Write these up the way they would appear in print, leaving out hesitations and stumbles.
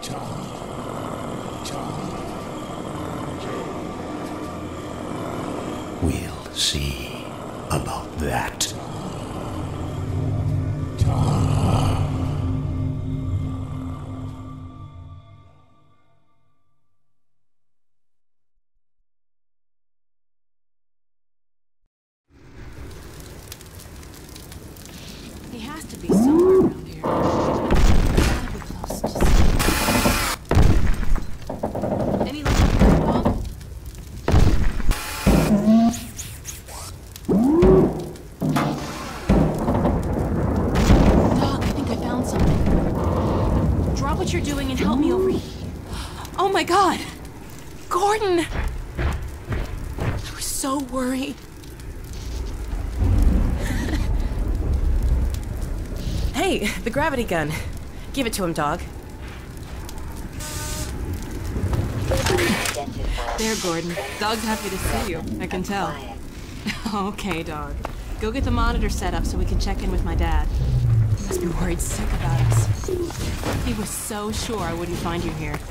We'll see about that. He has to be somewhere around here. Gotta be close to any luck with this dog? Dog, I think I found something. Drop what you're doing and help me over here. Oh my God! Gordon! I was so worried. Hey, the gravity gun. Give it to him, dog. There, Gordon. Dog's happy to see you. I can tell. Okay, dog. Go get the monitor set up so we can check in with my dad. He must be worried sick about us. He was so sure I wouldn't find you here.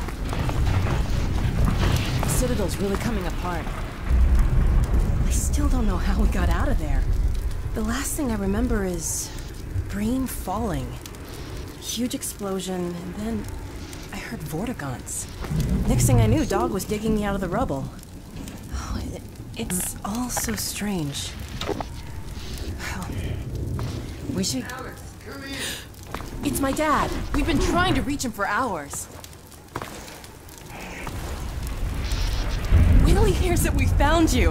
The Citadel's really coming apart. I still don't know how we got out of there. The last thing I remember is Brain falling. Huge explosion, and then I heard vortigaunts. Next thing I knew, Dog was digging me out of the rubble. Oh, it's all so strange. Well, we should... Alex, come in. It's my dad. We've been trying to reach him for hours. Wait till he hears that we found you.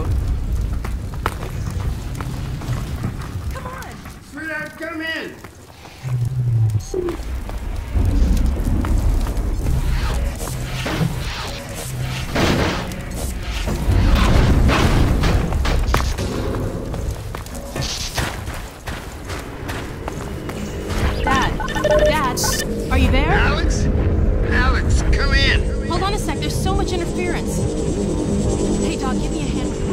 Sweetheart, come in! Dad, are you there? Alex? Alex, come in! Hold on a sec, there's so much interference. Hey, Dog, give me a hand with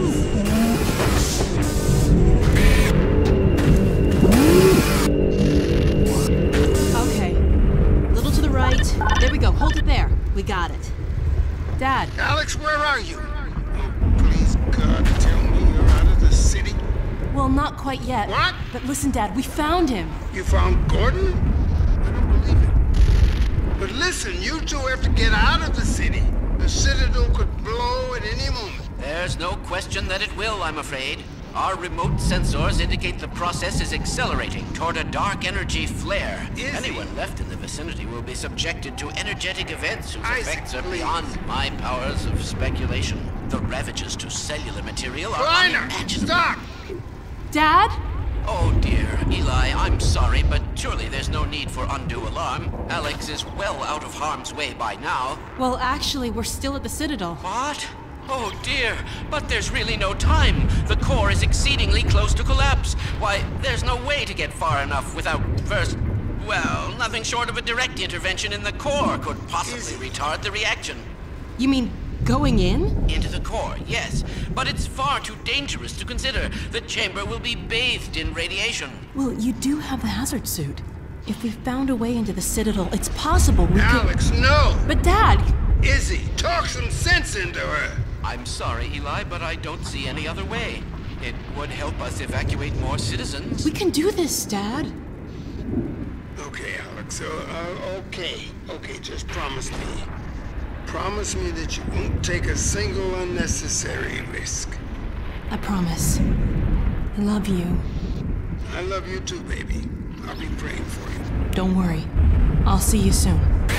this. Okay. Little to the right. There we go. Hold it there. We got it. Dad. Alex, where are you? Oh, please, God, tell me you're out of the city. Well, not quite yet. What? But listen, Dad, we found him. You found Gordon? I don't believe it. But listen, you two have to get out of the city. The Citadel could blow at any moment. There's no question that it will, I'm afraid. Our remote sensors indicate the process is accelerating toward a dark energy flare. Anyone left in the vicinity will be subjected to energetic events whose effects are beyond my powers of speculation. The ravages to cellular material are unimaginable. Stop! Dad? Oh dear, Eli, I'm sorry, but surely there's no need for undue alarm. Alex is well out of harm's way by now. Well, actually, we're still at the Citadel. What? Oh dear, but there's really no time. The core is exceedingly close to collapse. Why, there's no way to get far enough without first... Well, nothing short of a direct intervention in the core could possibly retard the reaction. You mean going in? Into the core, yes. But it's far too dangerous to consider. The chamber will be bathed in radiation. Well, you do have the hazard suit. If we found a way into the Citadel, it's possible we could... Alex, no! But Dad! Izzy, talk some sense into her! I'm sorry, Eli, but I don't see any other way. It would help us evacuate more citizens. We can do this, Dad. Okay, Alex, okay. Okay, just promise me. Promise me that you won't take a single unnecessary risk. I promise. I love you. I love you too, baby. I'll be praying for you. Don't worry. I'll see you soon.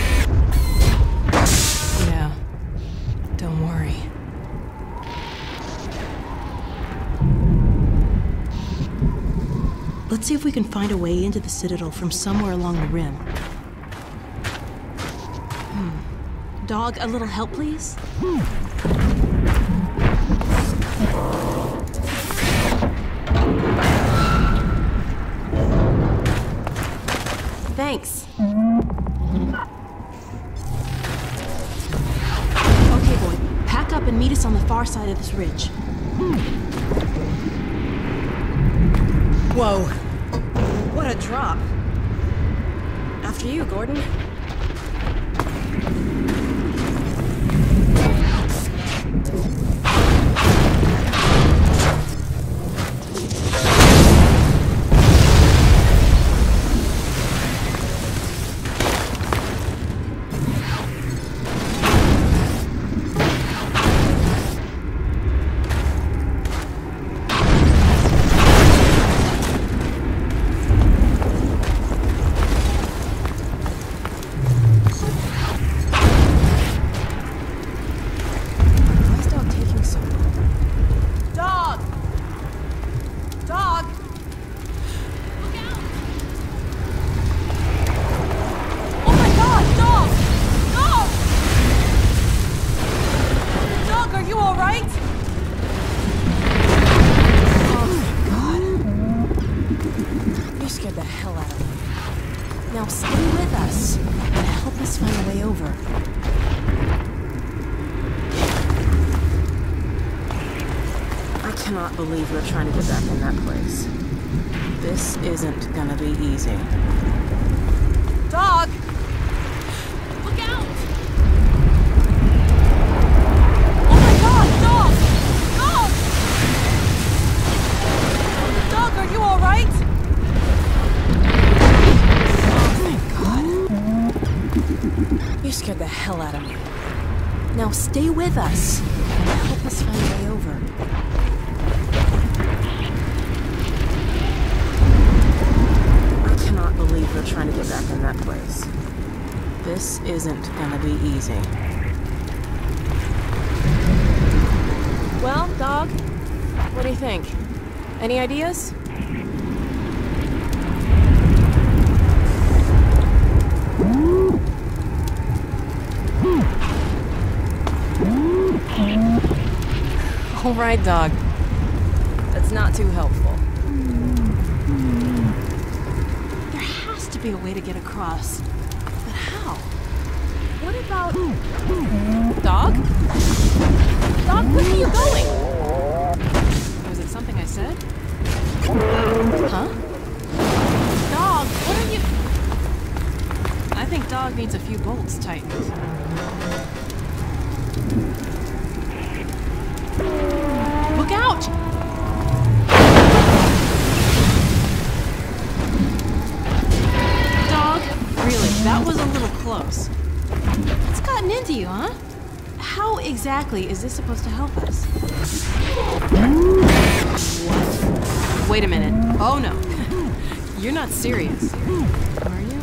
Yeah. Don't worry. Let's see if we can find a way into the Citadel from somewhere along the rim. Dog, a little help, please? Thanks. Okay, boy. Pack up and meet us on the far side of this ridge. Whoa. What a drop. After you, Gordon. cannot believe we're trying to get back in that place. This isn't gonna be easy. Dog! Look out! Oh my god, dog! Dog! Dog, are you alright? Oh, thank God. You scared the hell out of me. Now stay with us and help us find a way over. I cannot believe we're trying to get back in that place. This isn't gonna be easy. Well, dog, what do you think? Any ideas? All right, dog. That's not too helpful. There has to be a way to get across. But how? What about... Dog? Dog, where are you going? Was it something I said? Huh? Dog, what are you... I think dog needs a few bolts tightened. Look out! Dog, really, that was a little close. What's gotten into you, huh? How exactly is this supposed to help us? What? Wait a minute. Oh no. You're not serious. Are you?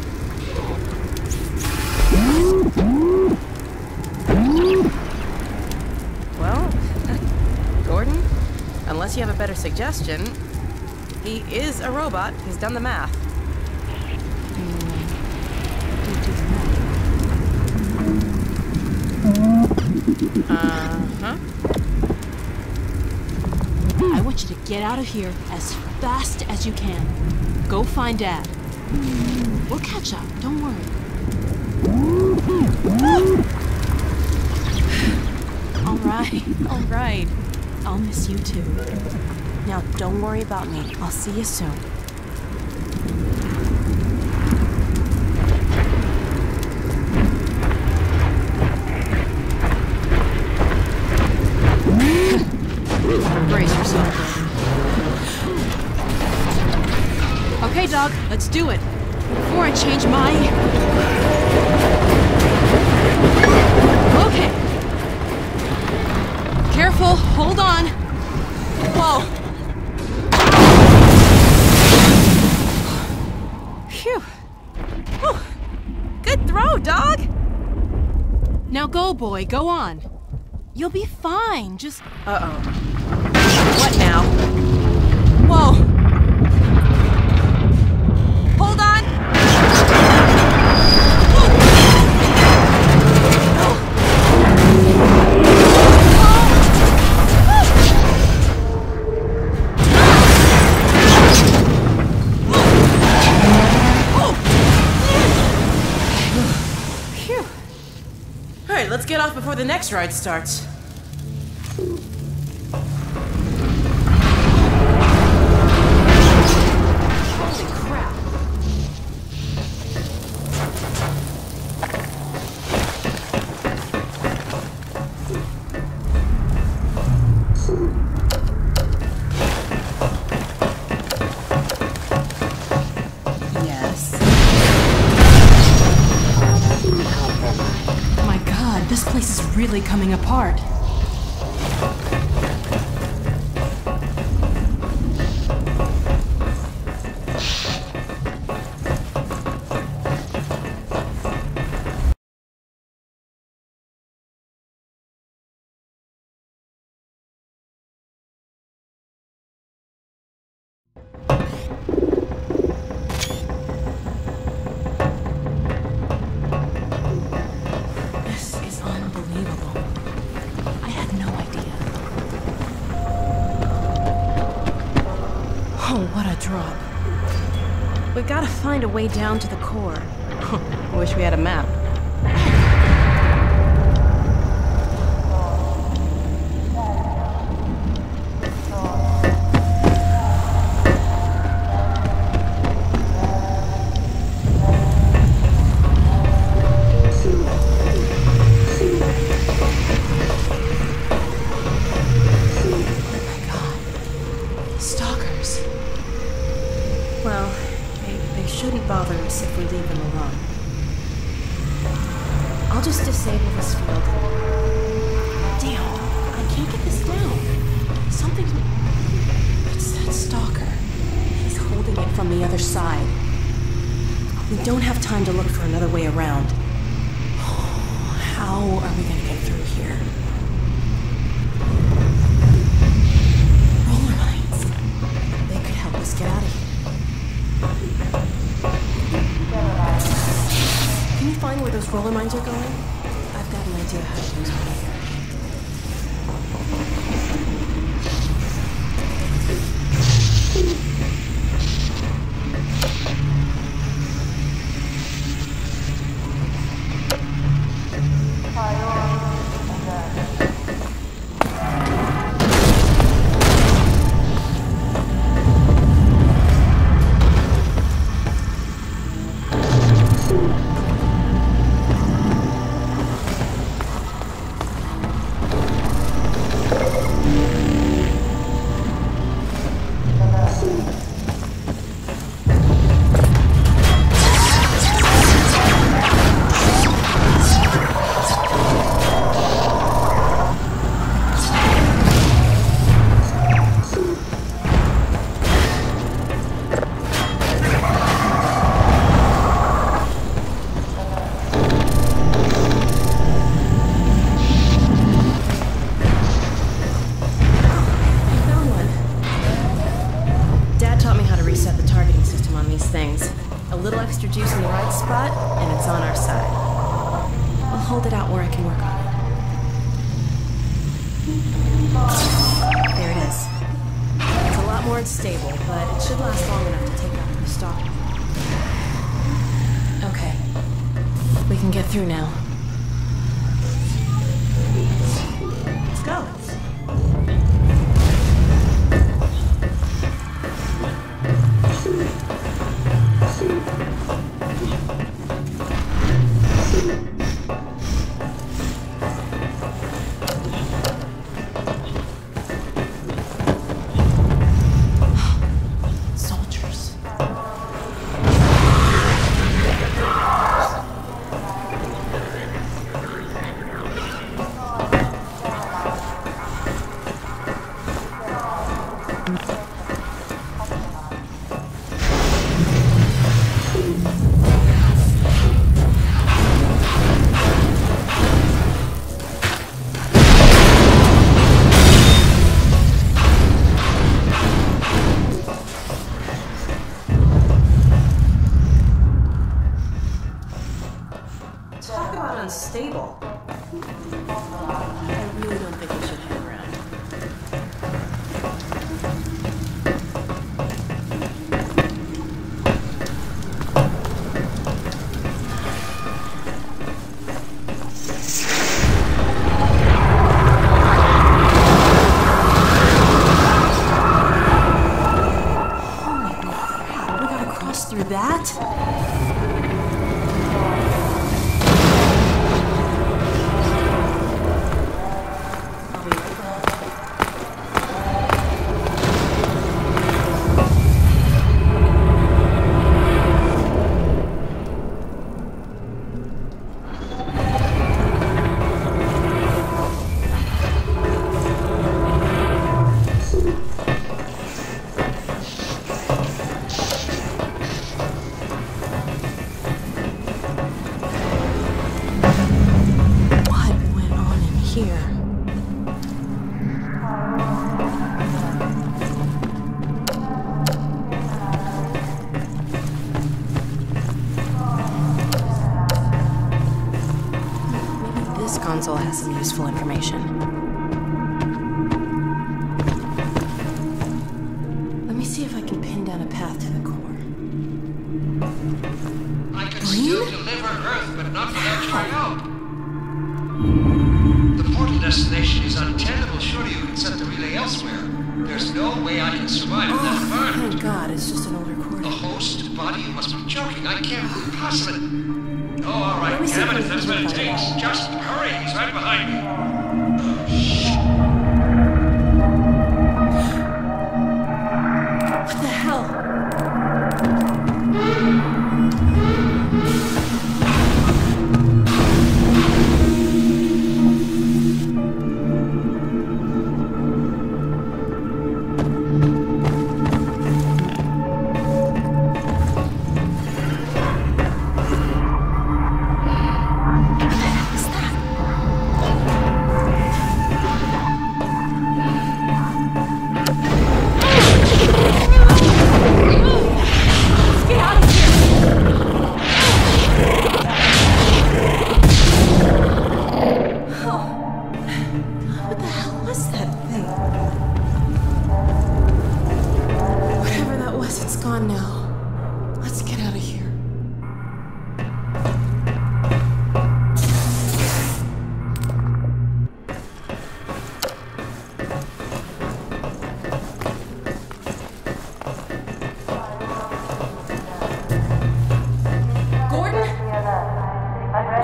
Well, Gordon, unless you have a better suggestion, he is a robot. He's done the math. Uh-huh. I want you to get out of here as fast as you can. Go find Dad. We'll catch up, don't worry. All right. I'll miss you too. Now, don't worry about me. I'll see you soon. Brace yourself. Okay, dog, let's do it. Before I change my... Okay. Careful, hold on. Whoa. Phew. Whew. Good throw, dog. Now go, boy, go on. You'll be fine, just... Uh-oh. What now? Whoa. Hold on. Let's get off before the next ride starts. Holy crap. Yes. My God, this place is really coming apart. This is unbelievable. I had no idea. Oh, what a drop. We've got to find a way down to the core. I wish we had a map. just disable this field. Damn, I can't get this down. Something... It's that stalker. He's holding it from the other side. We don't have time to look for another way around. How are we gonna get through here? Roller mines. They could help us get out of here. Can you find where those roller mines are going? I've got an idea how to use one here. Through now. Let's go. Unstable. I really don't think we should hang around. Holy crap, we gotta cross through that? Console has some useful information. Let me see if I can pin down a path to the core. I could still deliver Earth, but not without your help. The portal destination is untenable. Surely you can set the relay elsewhere. There's no way I can survive in that environment. Thank God, it's just an old recording. A host? Body? You must be joking. I can't possibly... Oh, all right, damn it, if that's what it takes. Just hurry, he's right behind me. What the hell?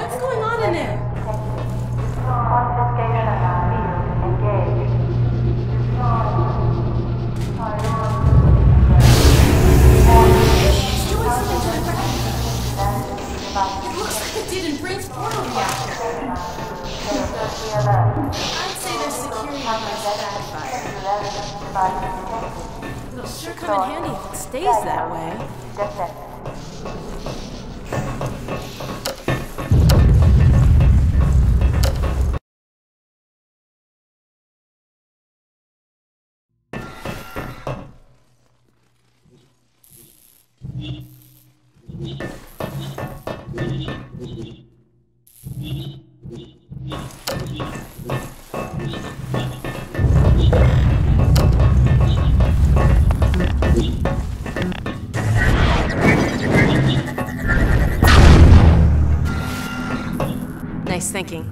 What's going on in there? It's doing something to the ground. It looks like it did in Brain's portal reactor. I'd say their security device backfired. It'll sure come in handy if it stays that way. Nice thinking.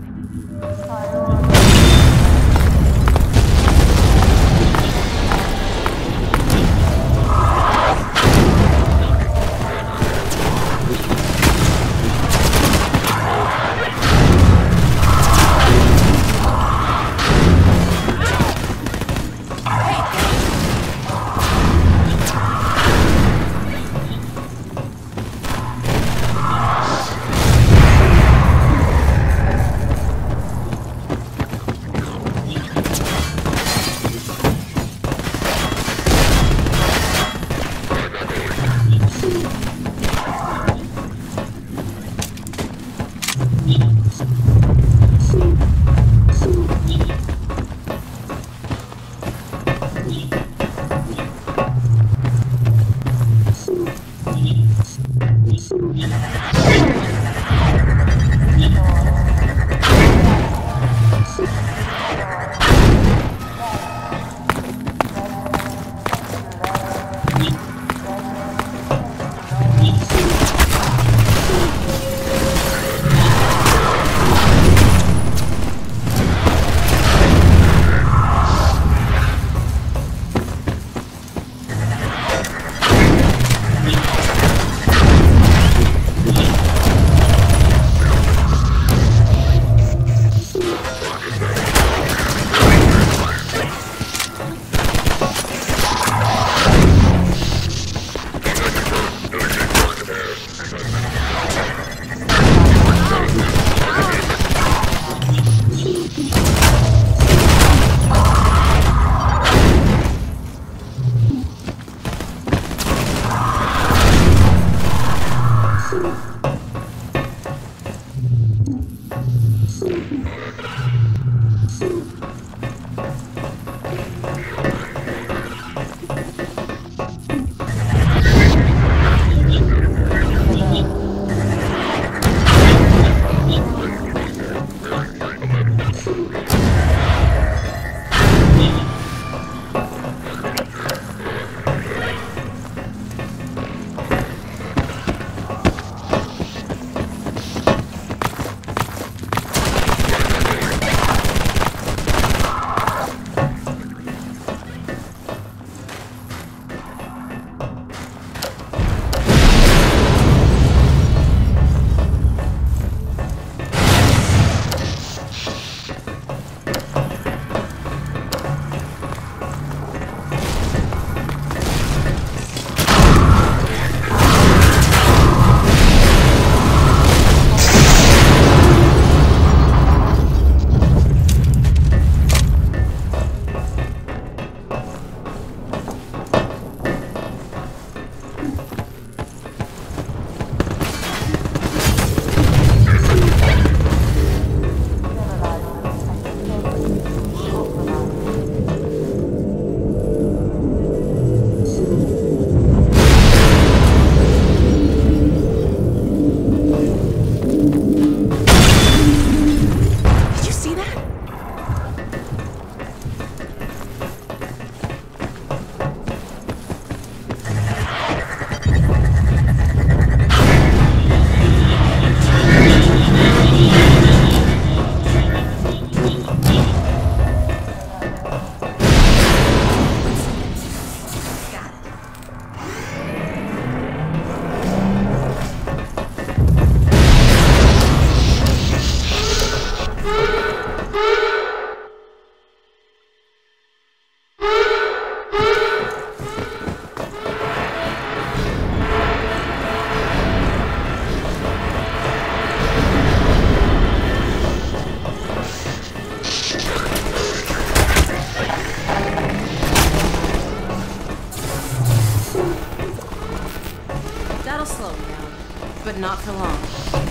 not for long.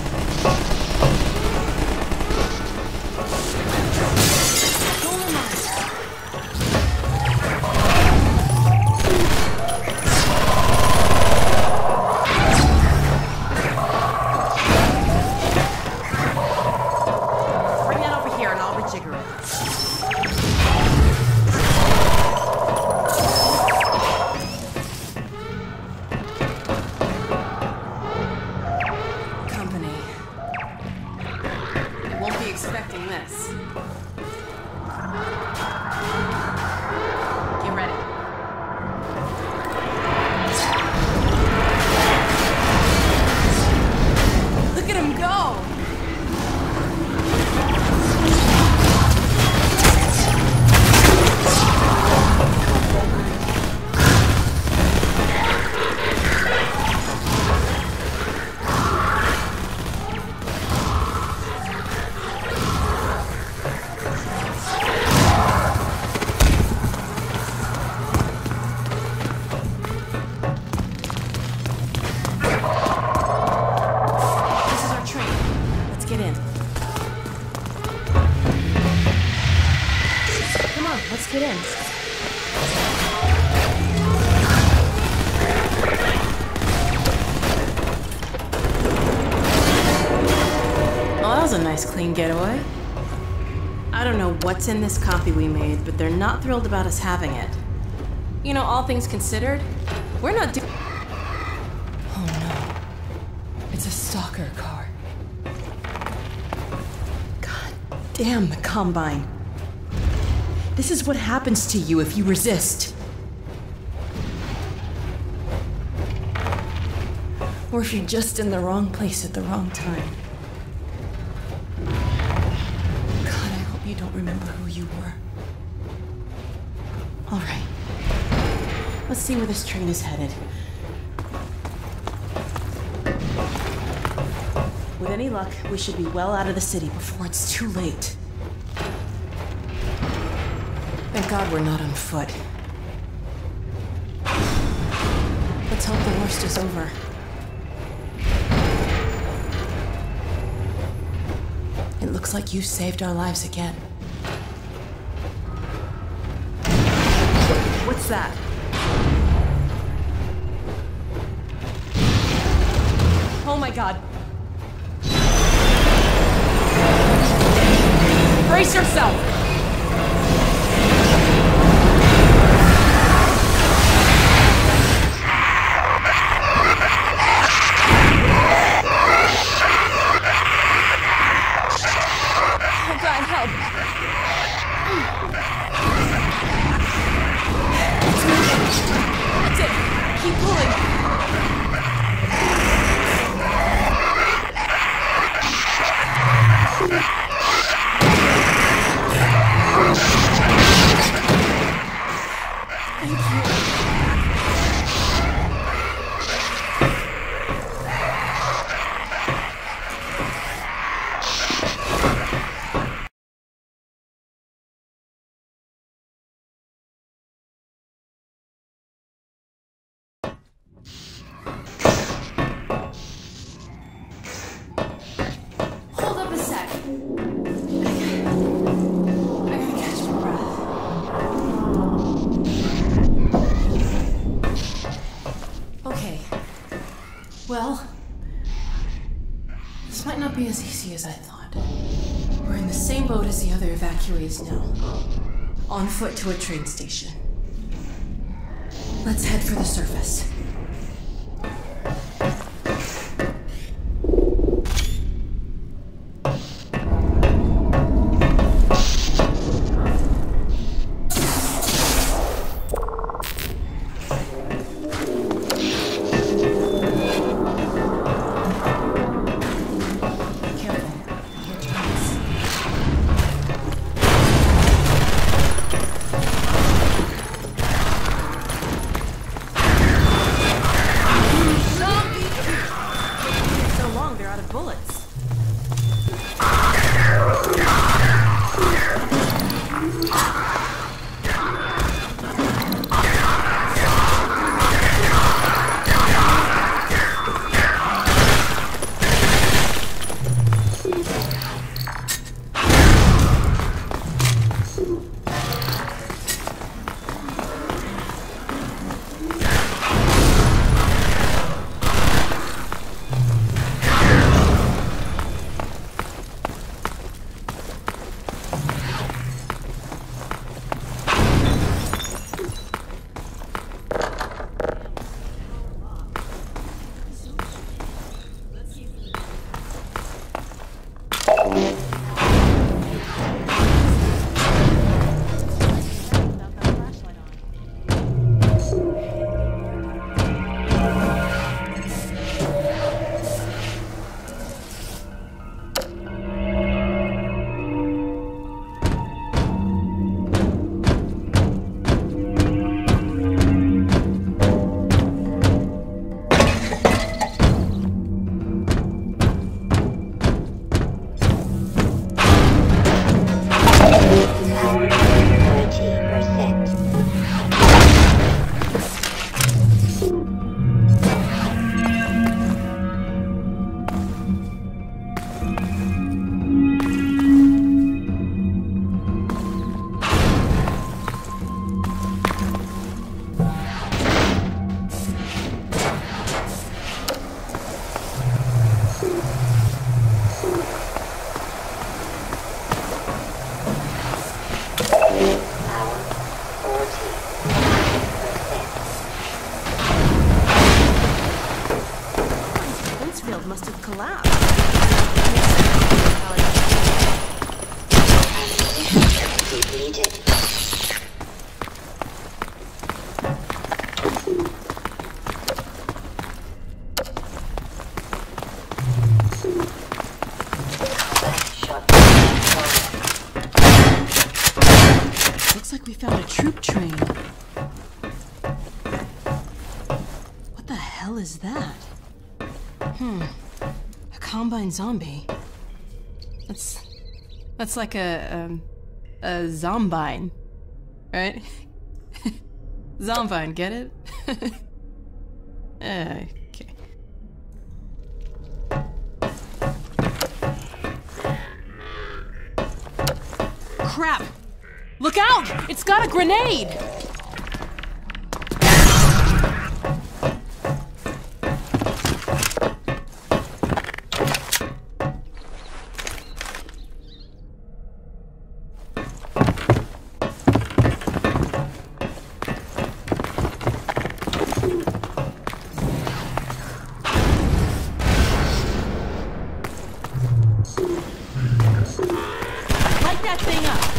Bring that over here and I'll rejigger it. Expecting this. Get ready. Look at him go! Get in. Come on, let's get in. Oh, that was a nice clean getaway. I don't know what's in this copy we made, but they're not thrilled about us having it. You know, all things considered, we're not doing... Oh no. It's a stalker car. Damn the Combine. This is what happens to you if you resist. Or if you're just in the wrong place at the wrong time. God, I hope you don't remember who you were. All right. Let's see where this train is headed. With any luck, we should be well out of the city before it's too late. Thank God we're not on foot. Let's hope the worst is over. It looks like you saved our lives again. What's that? Oh my God. Brace yourself! Oh God, help! It's moving. That's it. Keep pulling. Well, this might not be as easy as I thought. We're in the same boat as the other evacuees now. On foot to a train station. Let's head for the surface. troop train. What the hell is that? A combine zombie. That's like a zombine, right? Zombine, get it? Okay. Crap! Look out! It's got a grenade! Light that thing up!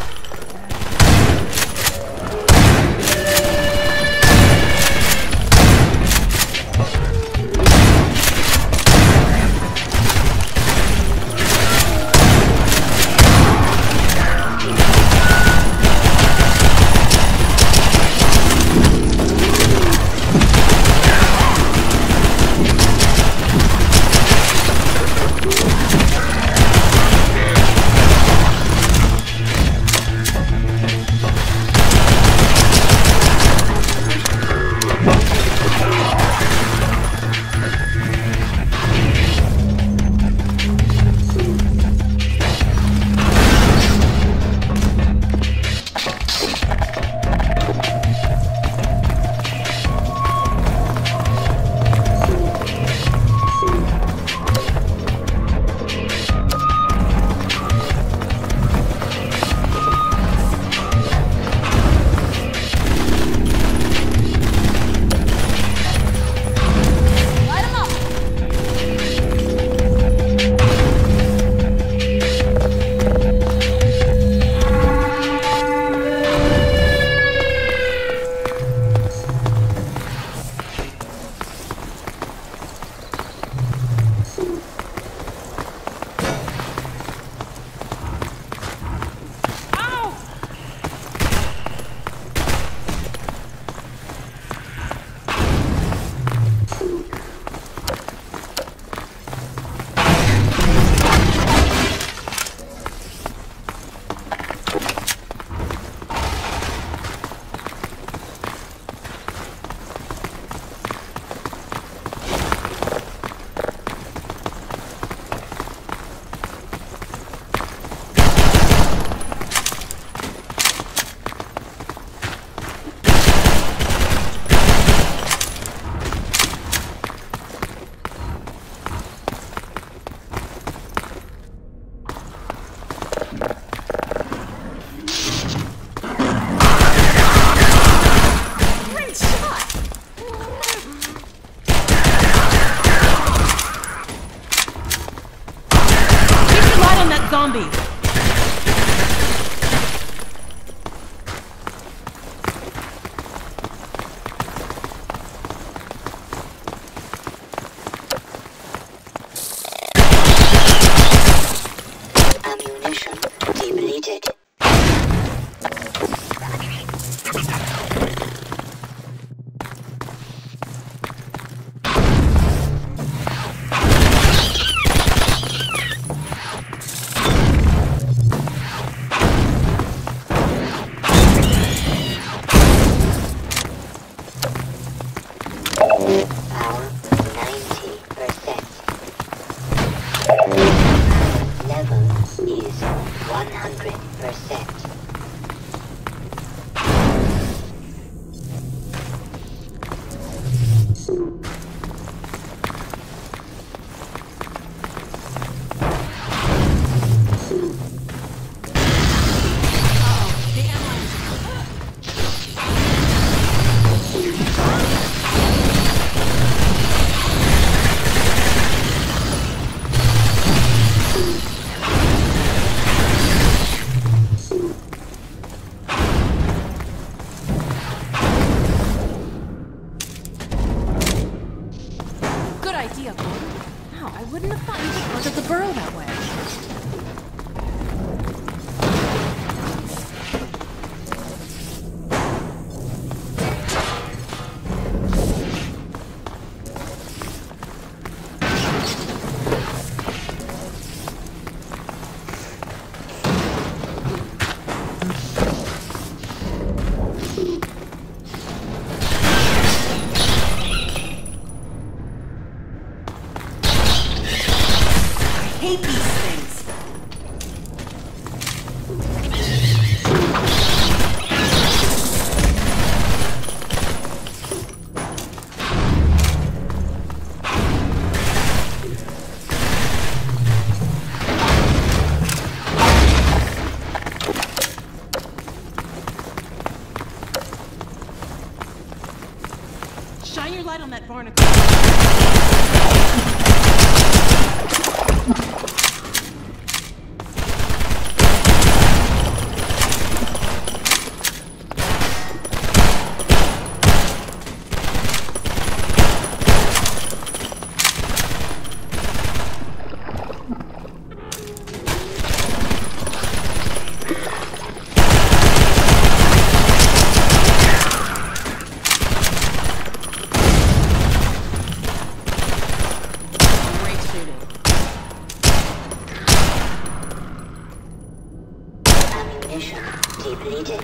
Zombie! Ammunition depleted. Power 90%. Level is 100%. on that barnacle. Ammunition depleted.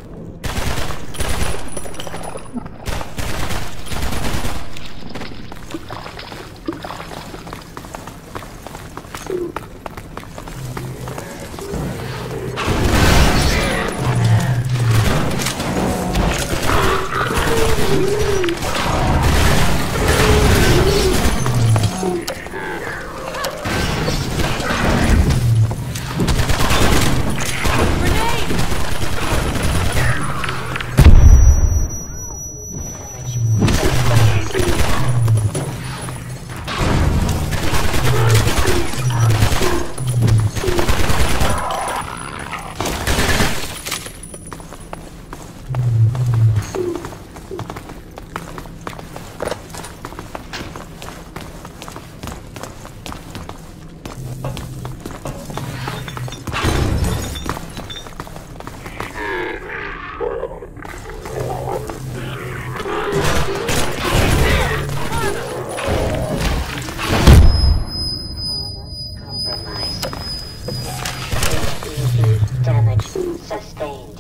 Damage sustained.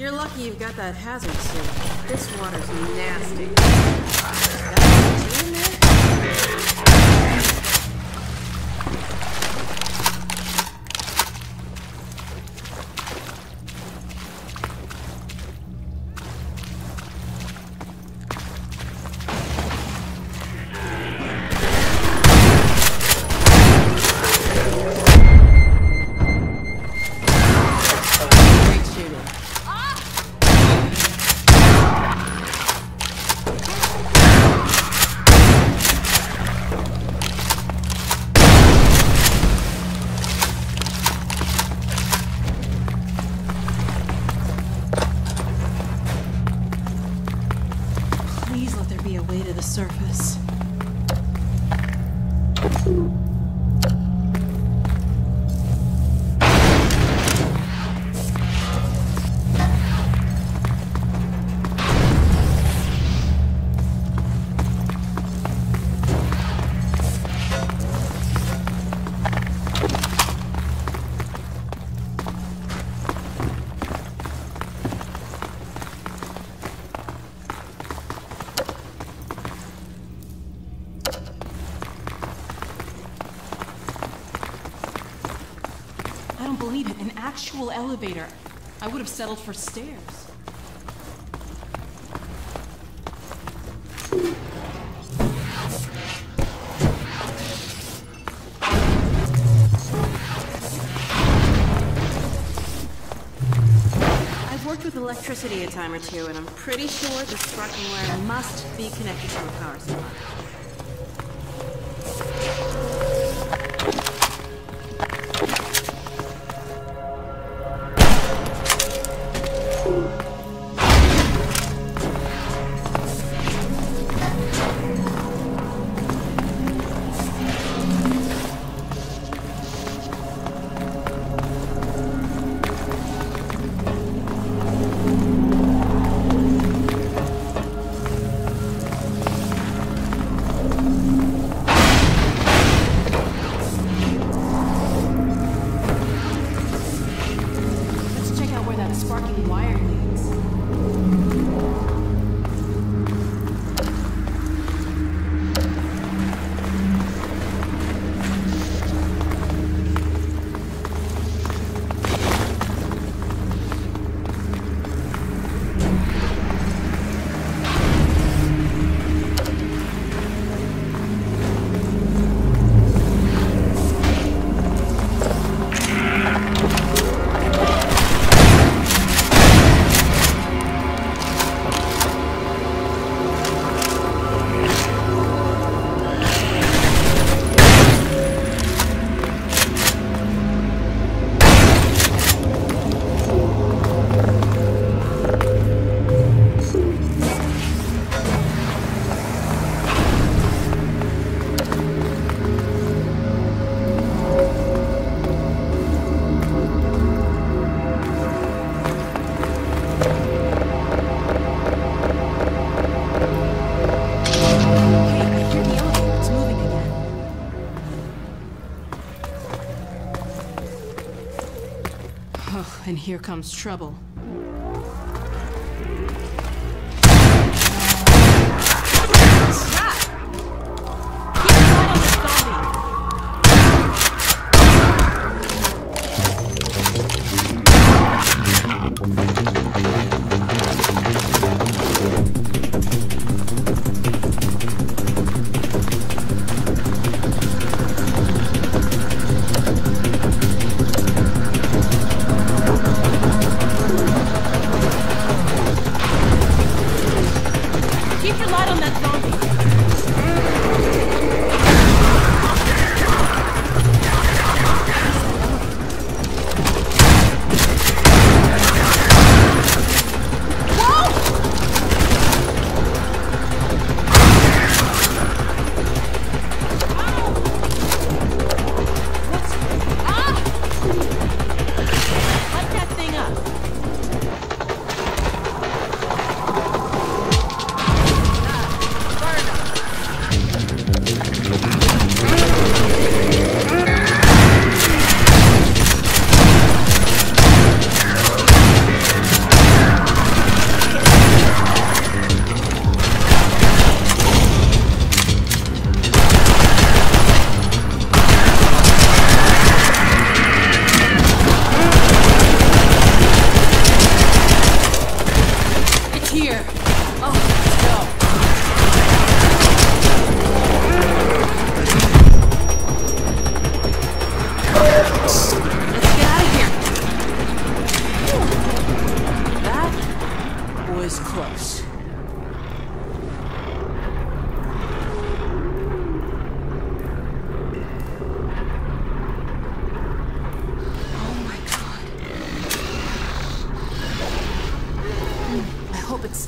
You're lucky you've got that hazard suit. This water's nasty. Got you in there? Surface. I don't believe it. An actual elevator. I would have settled for stairs. I've worked with electricity a time or two, and I'm pretty sure the sparking wire must be connected to a power supply. Oh, and here comes trouble.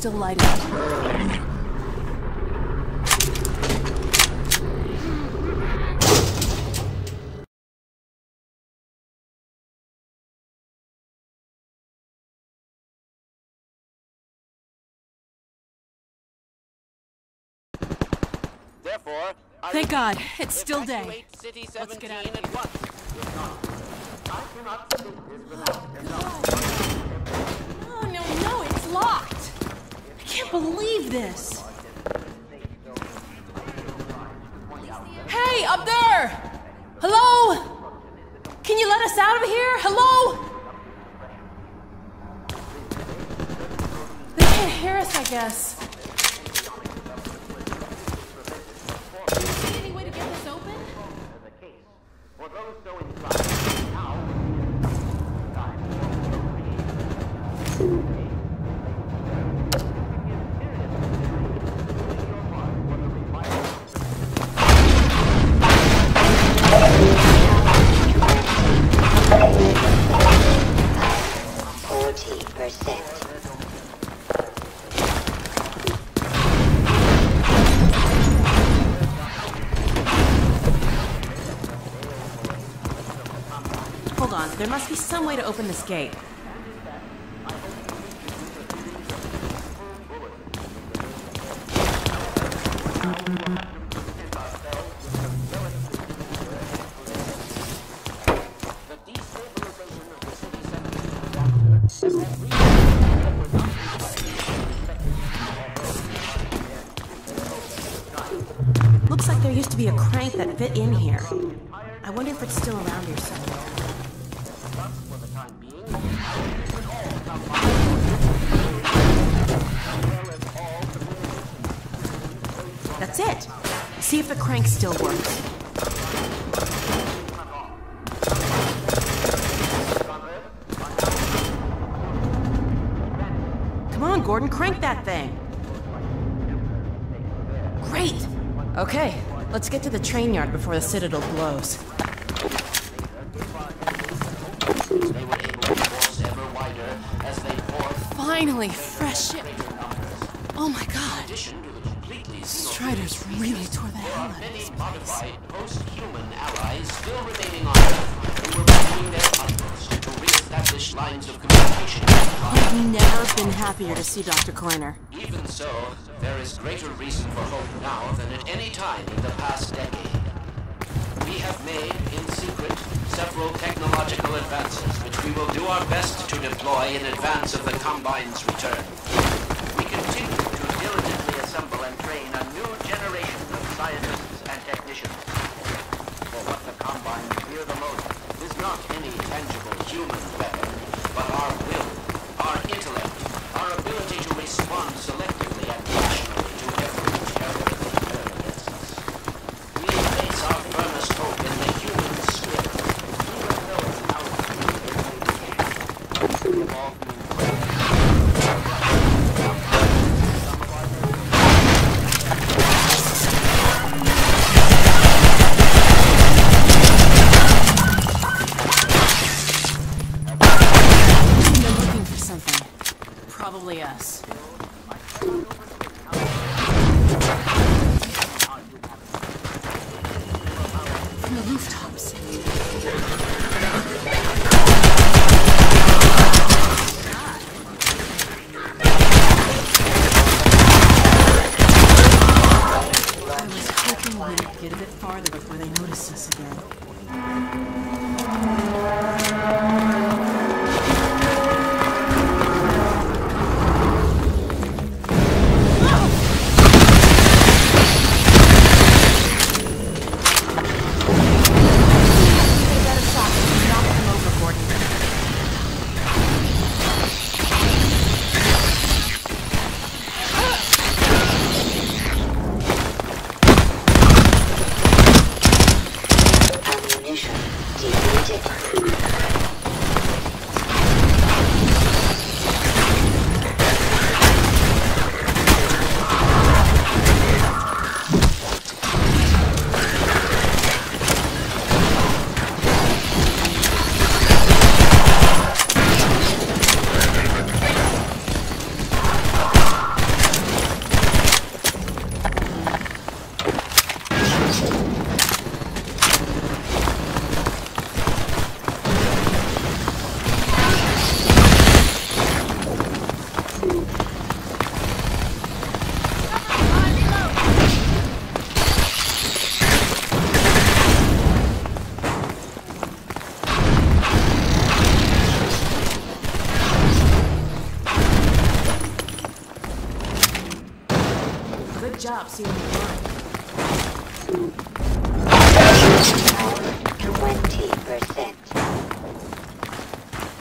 still lighted up. Therefore, Thank God, it's still day. evacuate City 17 Let's get out of at here. once. If not, I cannot sit this without Oh, no, it's locked! I can't believe this! Hey, up there! Hello? Can you let us out of here? Hello? They can't hear us, I guess. Any way to get this open? For those so inclined, now Hold on, there must be some way to open this gate. Looks like there used to be a crank that fit in here. I wonder if it's still around here somewhere. That's it. See if the crank still works. Come on, Gordon, crank that thing. Great. Okay, let's get to the train yard before the Citadel blows. Finally, fresh air. Oh my God. Striders really tore the hell out of this place. Modified post-human allies still remaining on Earth who were doing their utmost to re-establish lines of communication. I've never been happier to see Dr. Kleiner. Even so, there is greater reason for hope now than at any time in the past decade. We have made, in secret, several technological advances which we will do our best to deploy in advance of the Combine's return. We continue to diligently assemble and train a new generation of scientists and technicians. For what the Combines fear the most is not any tangible human weapon, but our will, our intellect, our ability to respond selectively and rationally to every terror they turn against us. We place our firmest hope in the human spirit, even though it's out of the evolved Probably us. From the rooftops. I was hoping we'd get a bit farther before they noticed us again.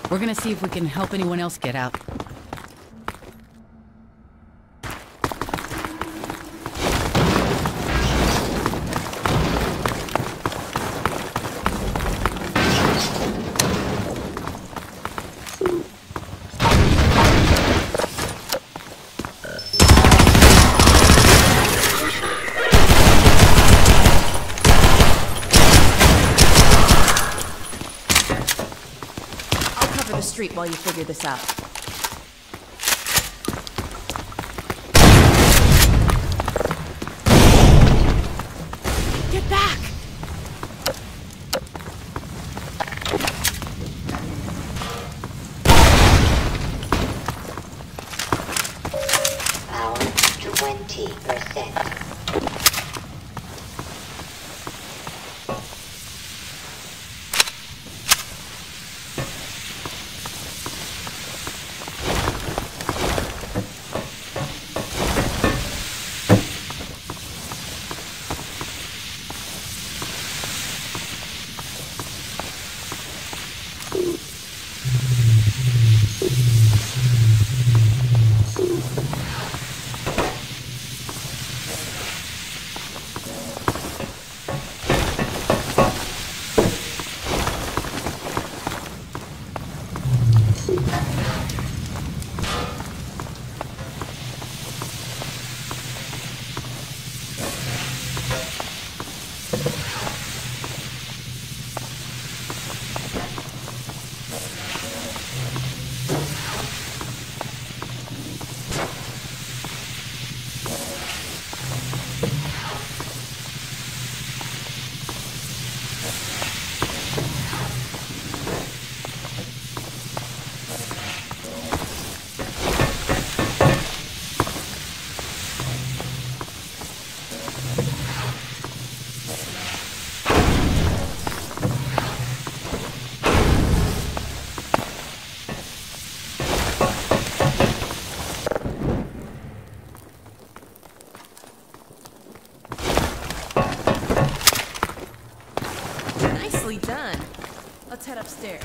We're gonna see if we can help anyone else get out. The street while you figure this out. Get back! Power 20%. Done. Let's head upstairs.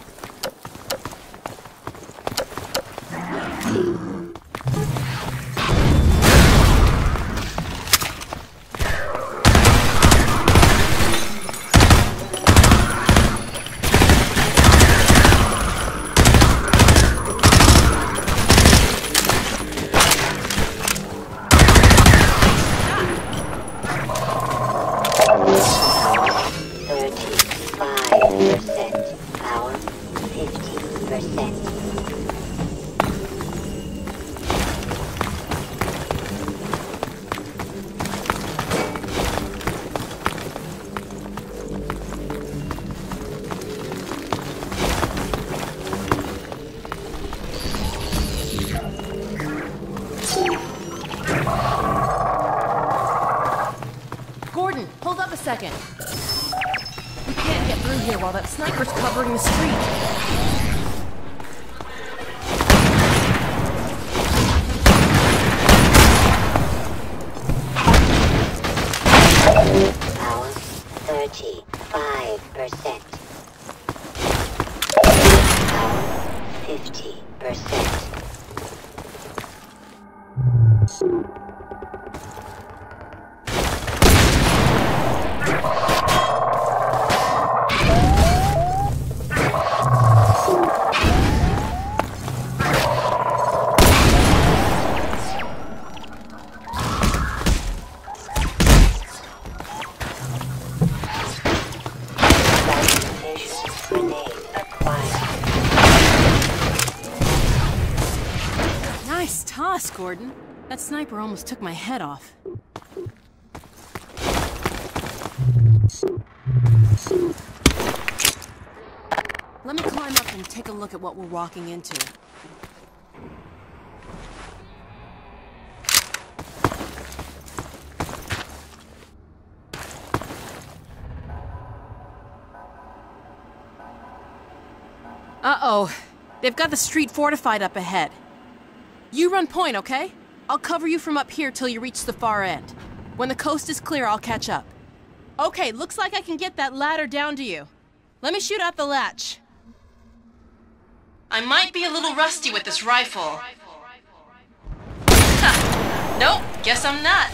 Power 50%. Gordon, hold up a second. We can't get through here while that sniper's covering the street. Power 35%. Power 50%. Nice toss, Gordon. That sniper almost took my head off. Let me climb up and take a look at what we're walking into. Uh-oh. They've got the street fortified up ahead. You run point, okay? I'll cover you from up here till you reach the far end. When the coast is clear, I'll catch up. Okay, looks like I can get that ladder down to you. Let me shoot out the latch. I might be a little rusty with this rifle. Ha! Nope, guess I'm not.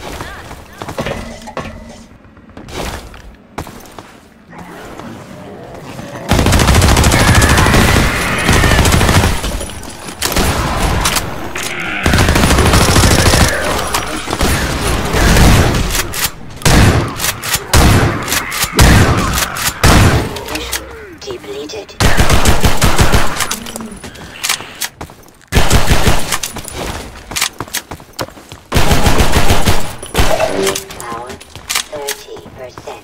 Depleted. Power 30%.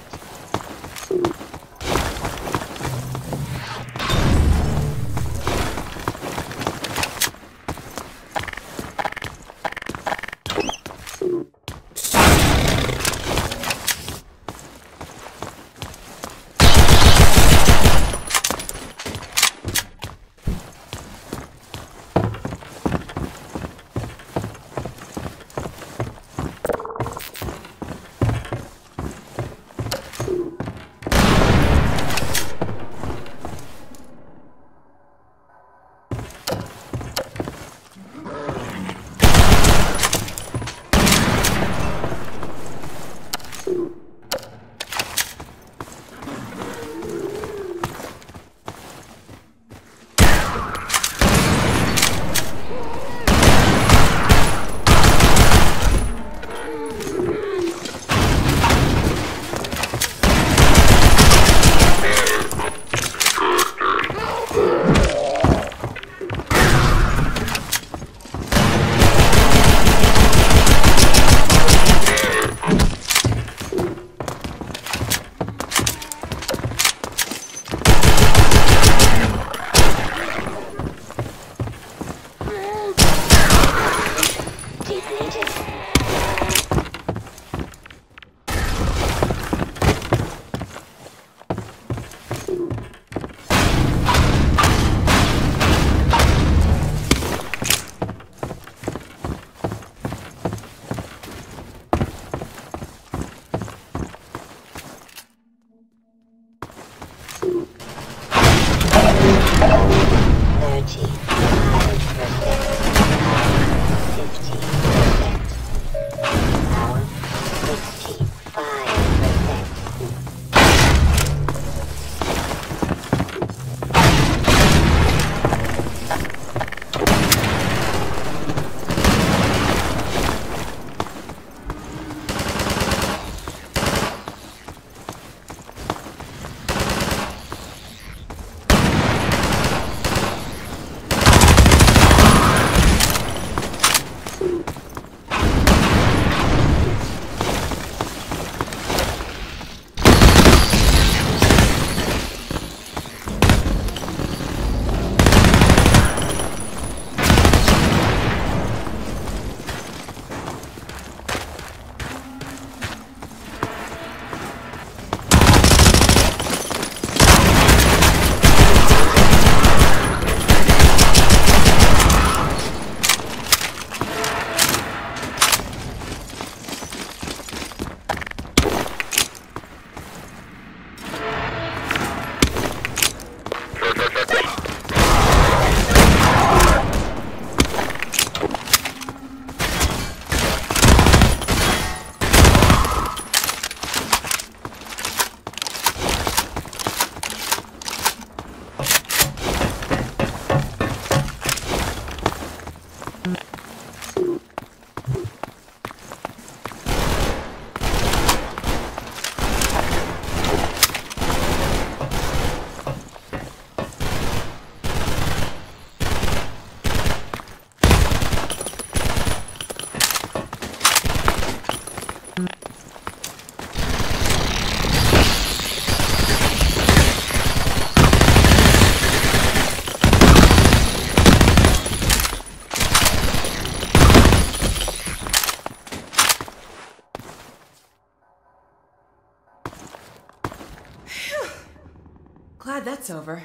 Glad that's over.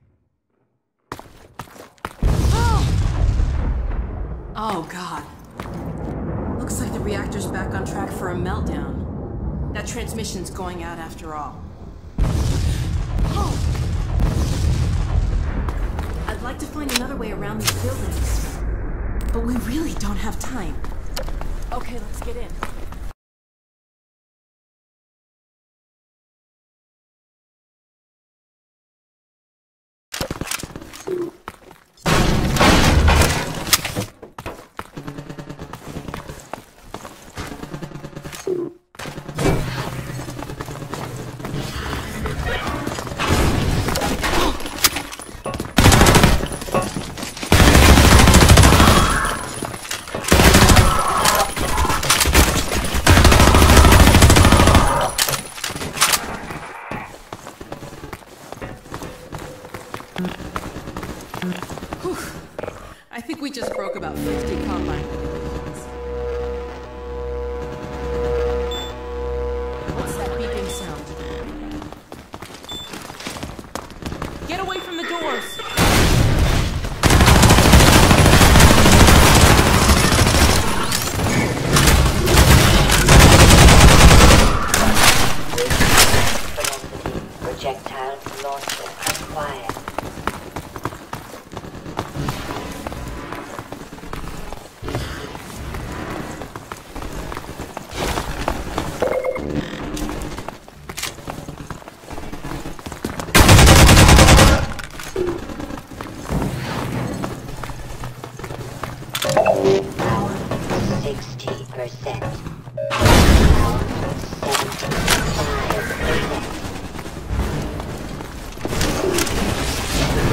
Oh, God. Looks like the reactor's back on track for a meltdown. That transmission's going out after all. Oh! I'd like like to find another way around these buildings. But we really don't have time. Okay, let's get in. I think we just broke about 50 combine. What's that beeping sound? Get away from the doors! Projectile launcher acquired. Power 60%. Power 75%.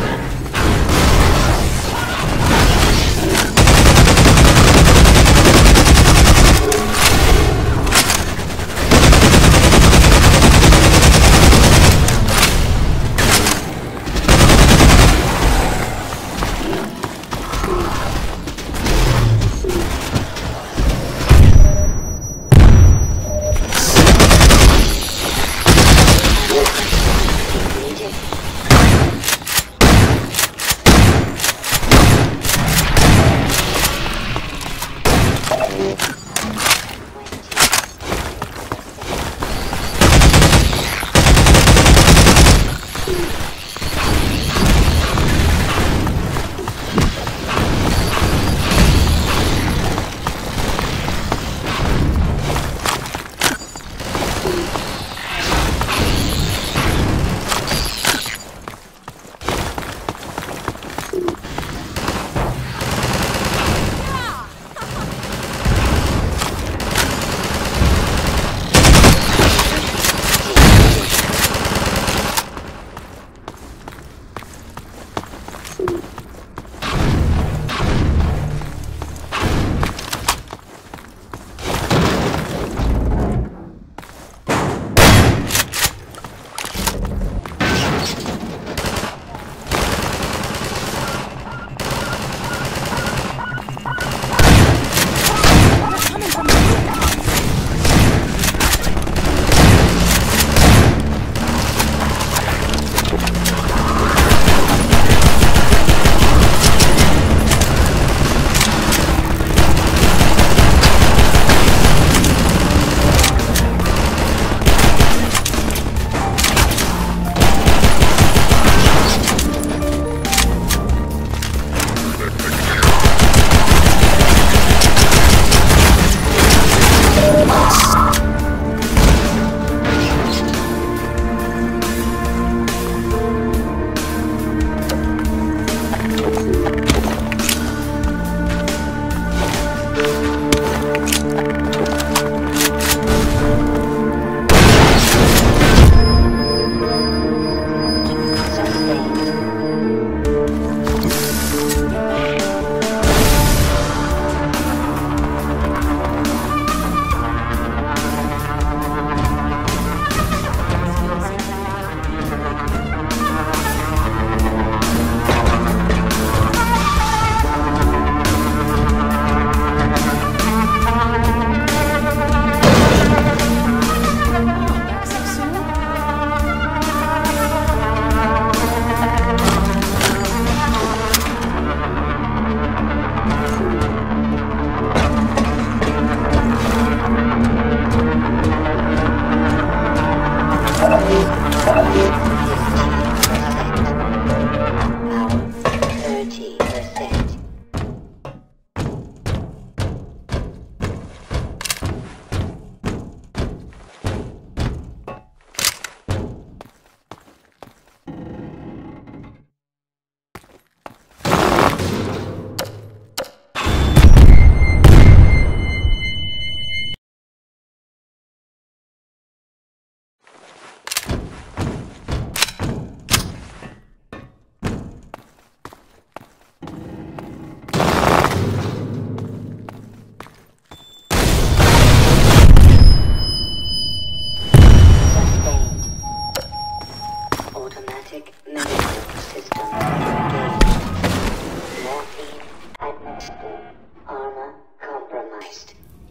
Basic medical system engaged. Morphine administered. Armor compromised.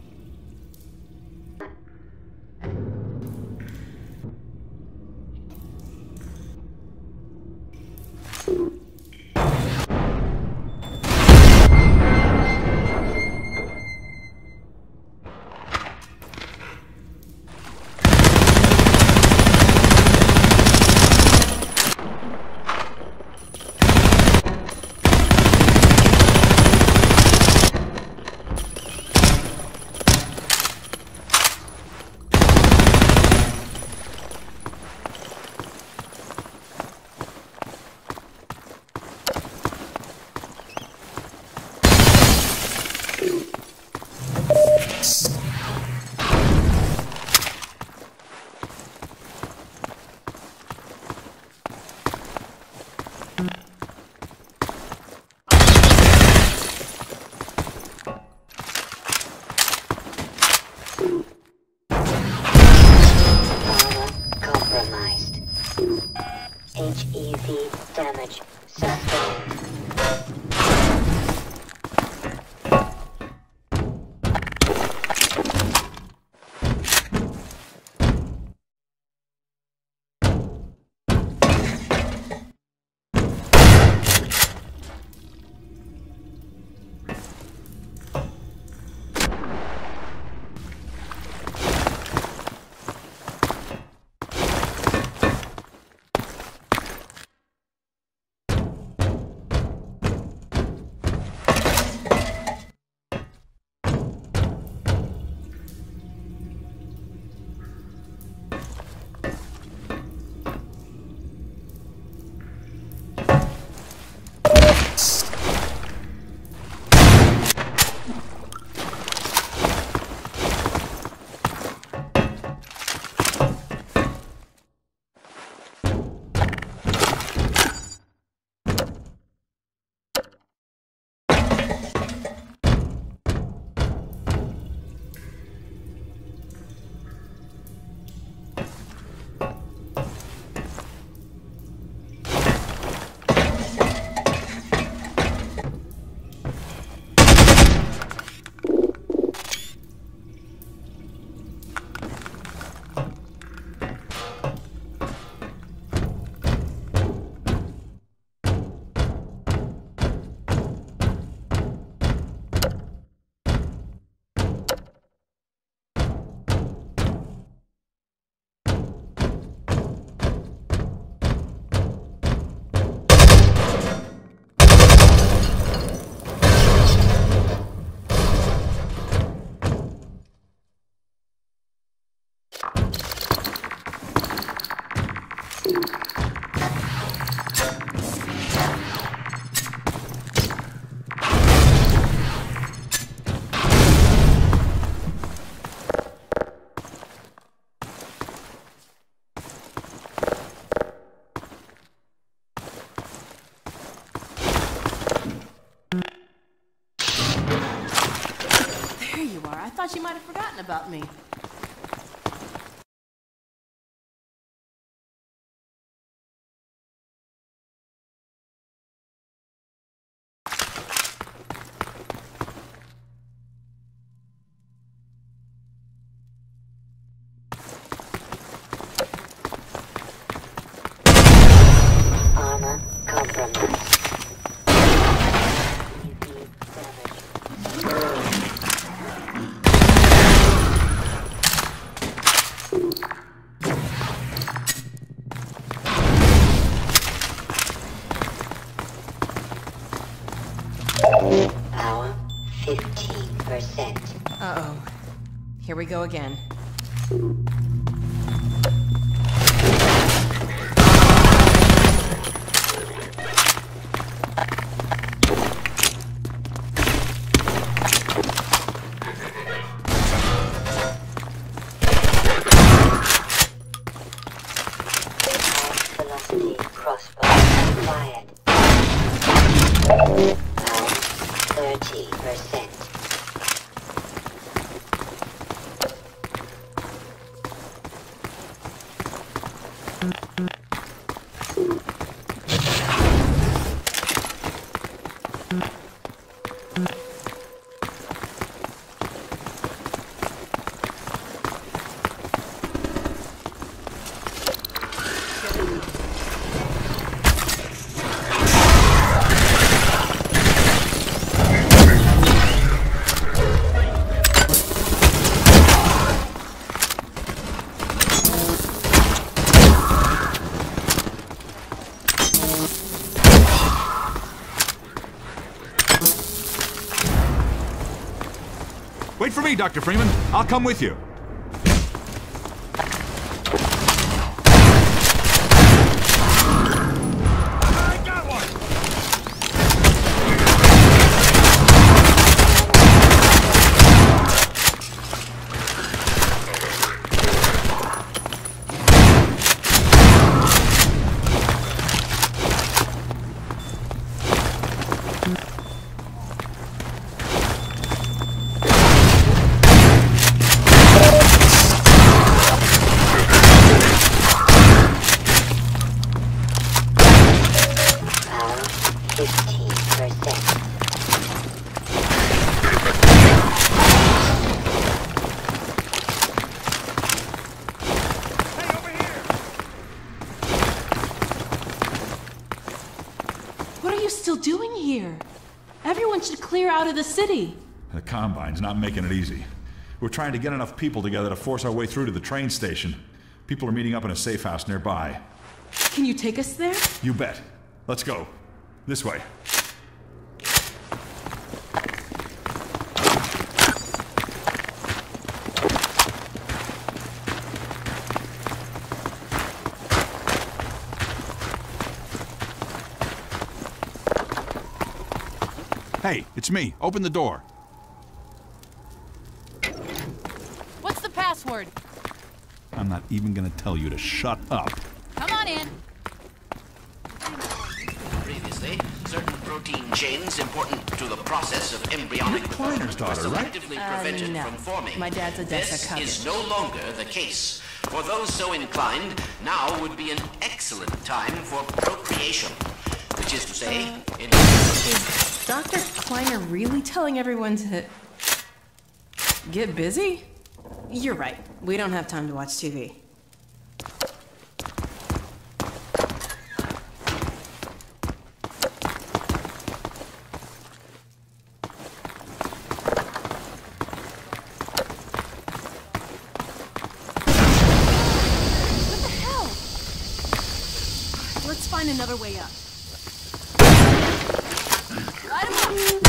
Compromised. HEV damage sustained. I thought you might have forgotten about me. Armor compromised. Power 15%. Uh-oh. Here we go again. Velocity crossbow acquired. Power 30%. Wait for me, Dr. Freeman. I'll come with you. Doing here? Everyone should clear out of the city. The Combine's not making it easy. We're trying to get enough people together to force our way through to the train station. People are meeting up in a safe house nearby. Can you take us there? You bet. Let's go. This way. Hey, it's me. Open the door. What's the password? I'm not even gonna tell you to shut up. Come on in. Previously, certain protein chains important to the process of embryonic You're Kleiner's daughter, right? selectively prevented no. from forming. My dad's a This Dessa is no longer the case. For those so inclined, now would be an excellent time for procreation. Which is to say, in... Is Dr. Kleiner really telling everyone to get busy? You're right. We don't have time to watch TV. What the hell? Let's find another way up. Light 'em up.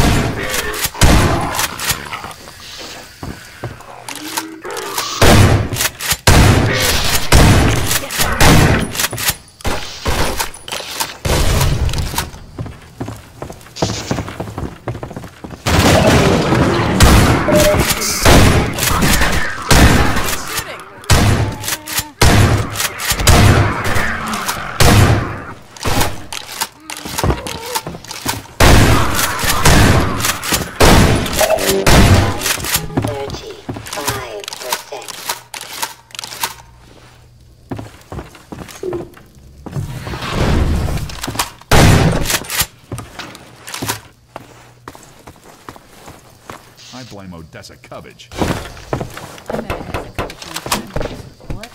I blame Odessa Cubbage. I met Odessa Cubbage one time. What?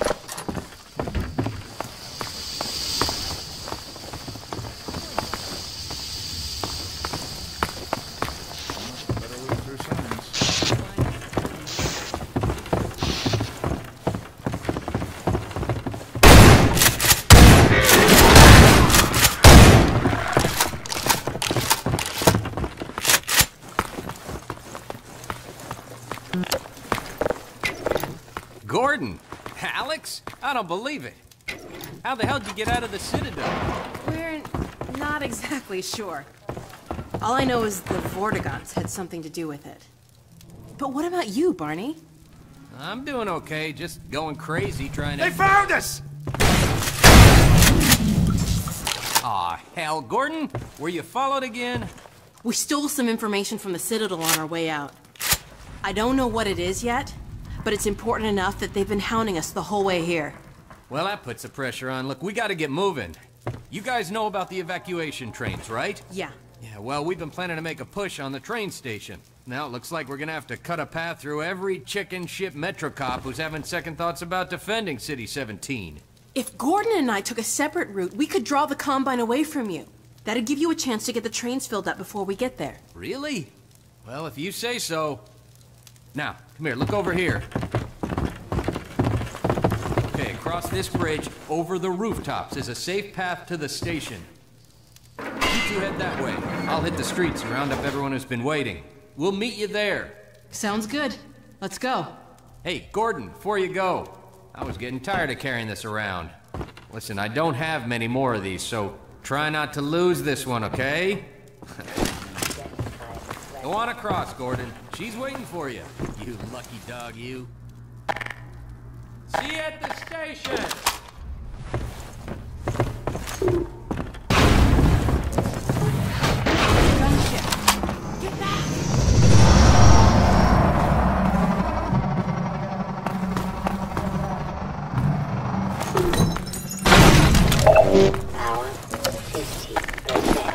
Better read through signs. Gordon! Alex? I don't believe it. How the hell did you get out of the Citadel? We're not exactly sure. All I know is the Vortigaunts had something to do with it. But what about you, Barney? I'm doing okay, just going crazy trying to... They found us! Aw, hell, Gordon? Were you followed again? We stole some information from the Citadel on our way out. I don't know what it is yet, but it's important enough that they've been hounding us the whole way here. Well, that puts the pressure on. Look, we gotta get moving. You guys know about the evacuation trains, right? Yeah. Yeah, well, we've been planning to make a push on the train station. Now it looks like we're gonna have to cut a path through every chicken ship Metro cop who's having second thoughts about defending City 17. If Gordon and I took a separate route, we could draw the Combine away from you. That'd give you a chance to get the trains filled up before we get there. Really? Well, if you say so. Now, come here, look over here. Okay, across this bridge, over the rooftops, is a safe path to the station. You two head that way. I'll hit the streets and round up everyone who's been waiting. We'll meet you there. Sounds good. Let's go. Hey, Gordon, before you go, I was getting tired of carrying this around. Listen, I don't have many more of these, so try not to lose this one, okay? Go on across, Gordon. She's waiting for you. You lucky dog, you. See you at the station! Gunship. Get back! Power 50%.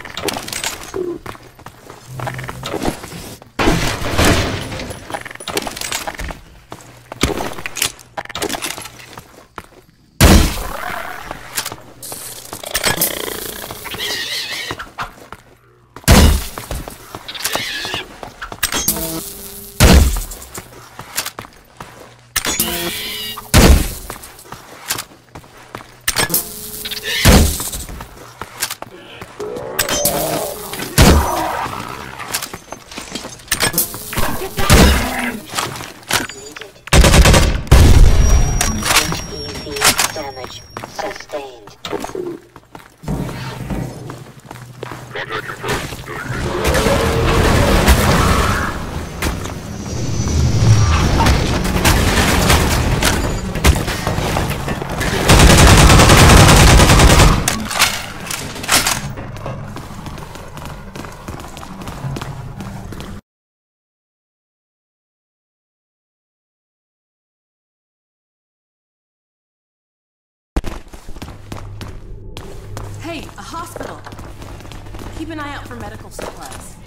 Damage sustained. Hey, a hospital. Keep an eye out for medical supplies.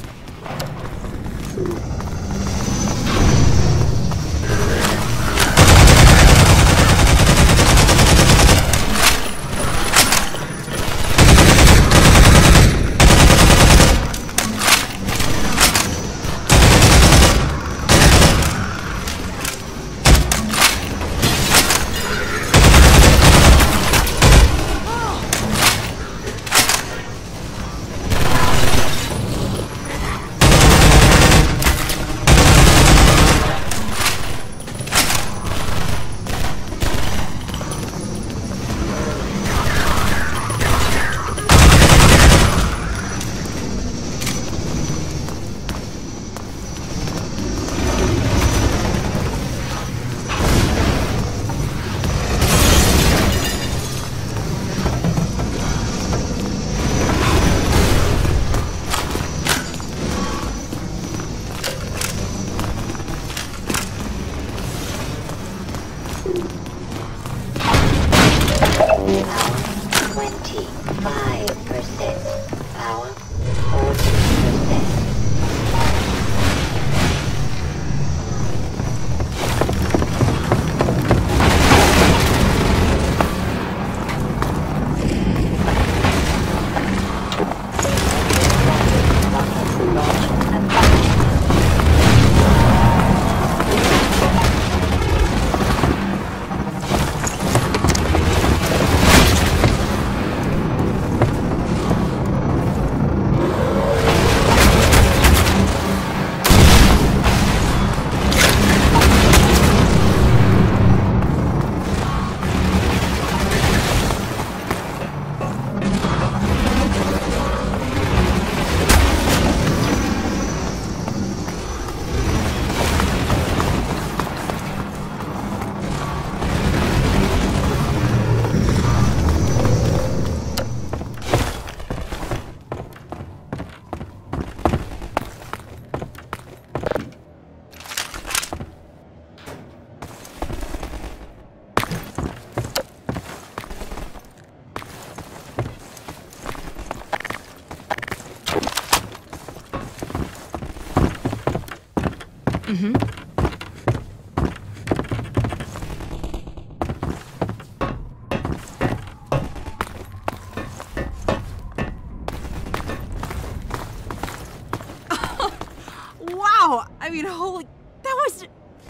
Wow! I mean, holy... That was...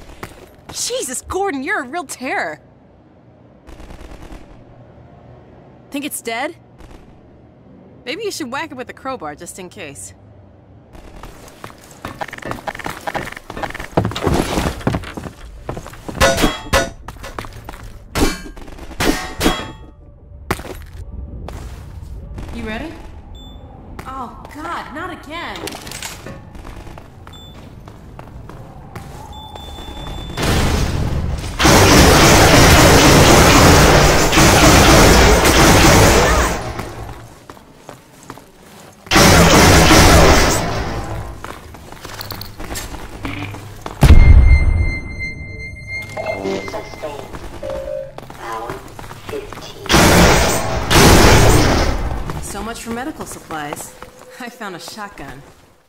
Jesus, Gordon, you're a real terror. Think it's dead? Maybe you should whack it with a crowbar, just in case. You ready? Oh, God, not again. Sustained. Hour 15. So much for medical supplies. I found a shotgun.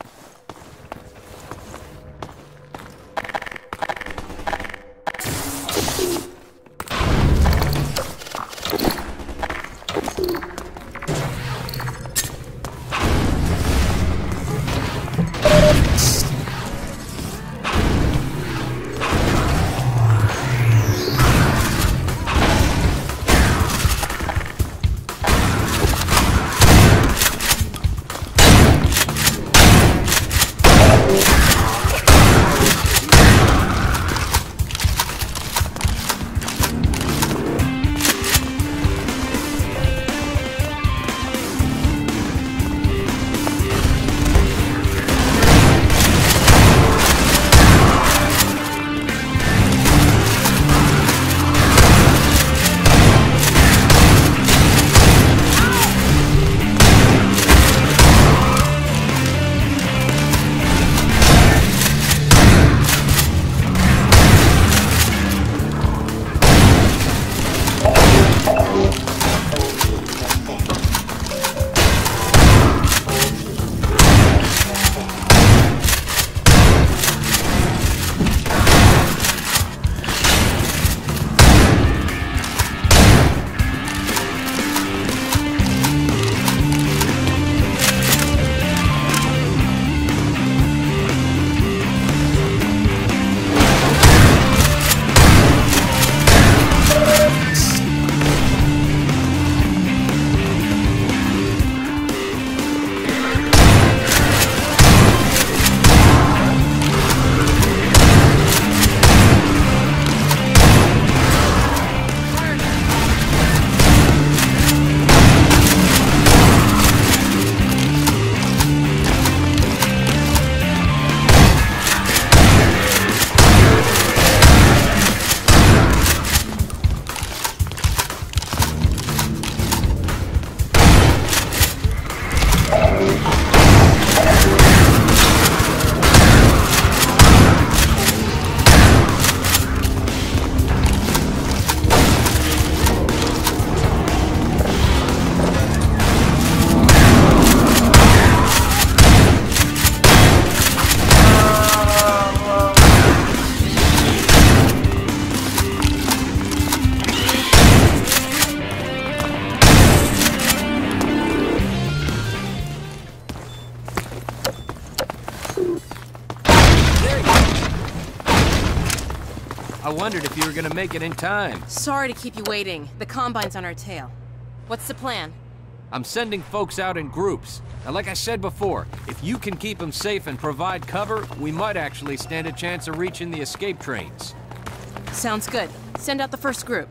I wondered if you were gonna make it in time. Sorry to keep you waiting. The Combine's on our tail. What's the plan? I'm sending folks out in groups. Now, like I said before, if you can keep them safe and provide cover, we might actually stand a chance of reaching the escape trains. Sounds good. Send out the first group.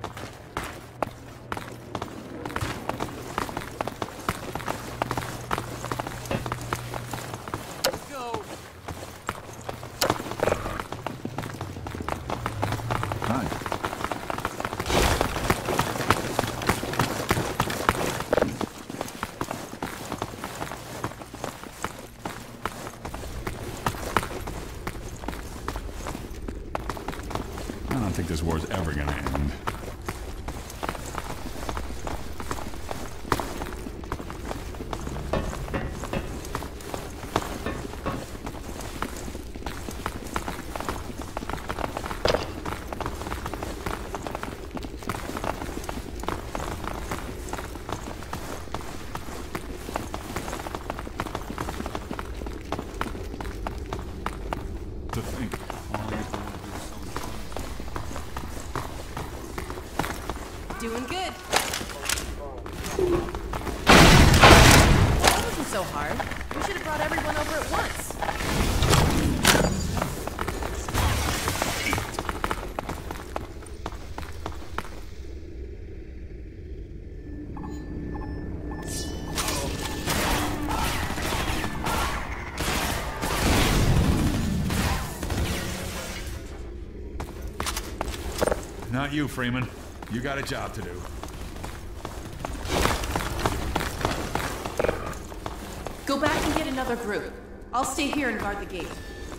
Go! Hi. I don't think this war's ever gonna end. To think, all I used to want to do was so Doing good. That wasn't so hard. We should have brought everyone over at once. Not you, Freeman. You got a job to do. Go back and get another group. I'll stay here and guard the gate.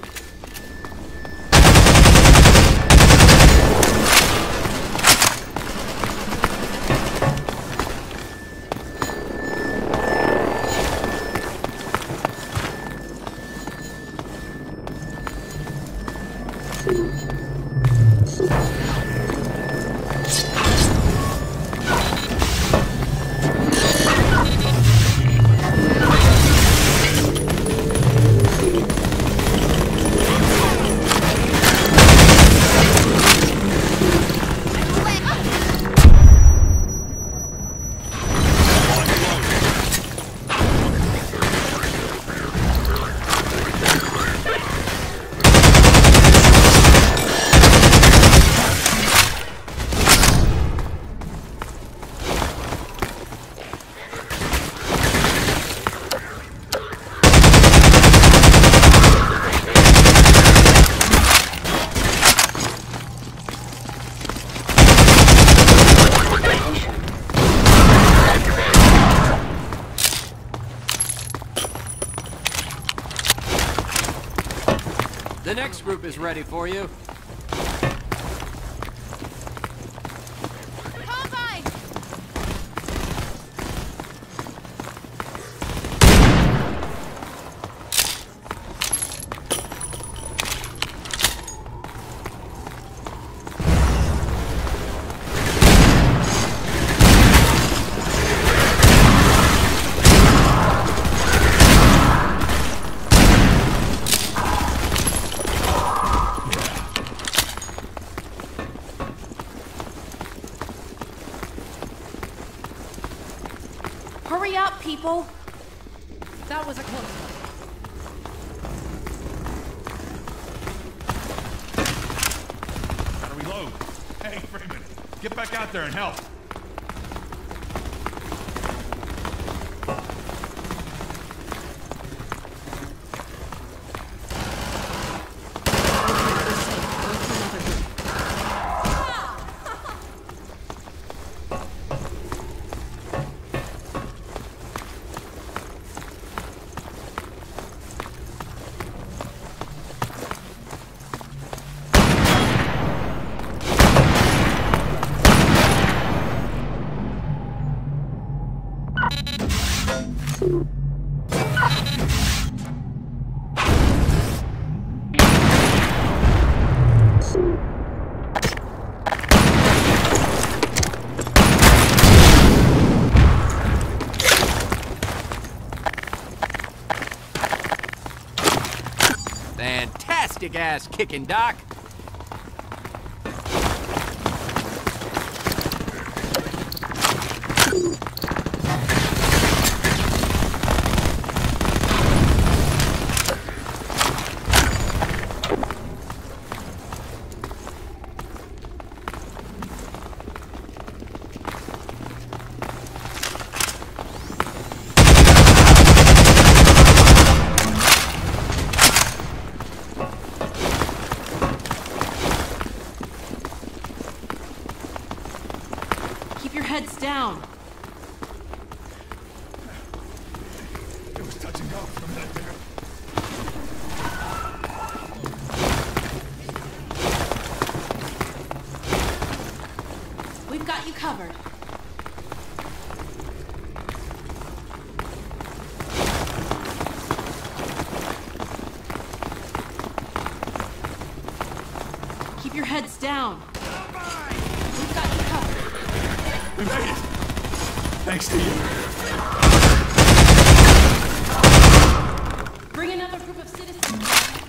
The next group is ready for you. Combine! Hurry up, people! That was a close one. Gotta reload. Hey, Freeman, get back out there and help. Fantastic ass kicking, Doc. Keep your heads down. It was touch and go for a minute there. We've got you covered. Keep your heads down. We've got you covered. We made it! Thanks to you. Bring another group of citizens.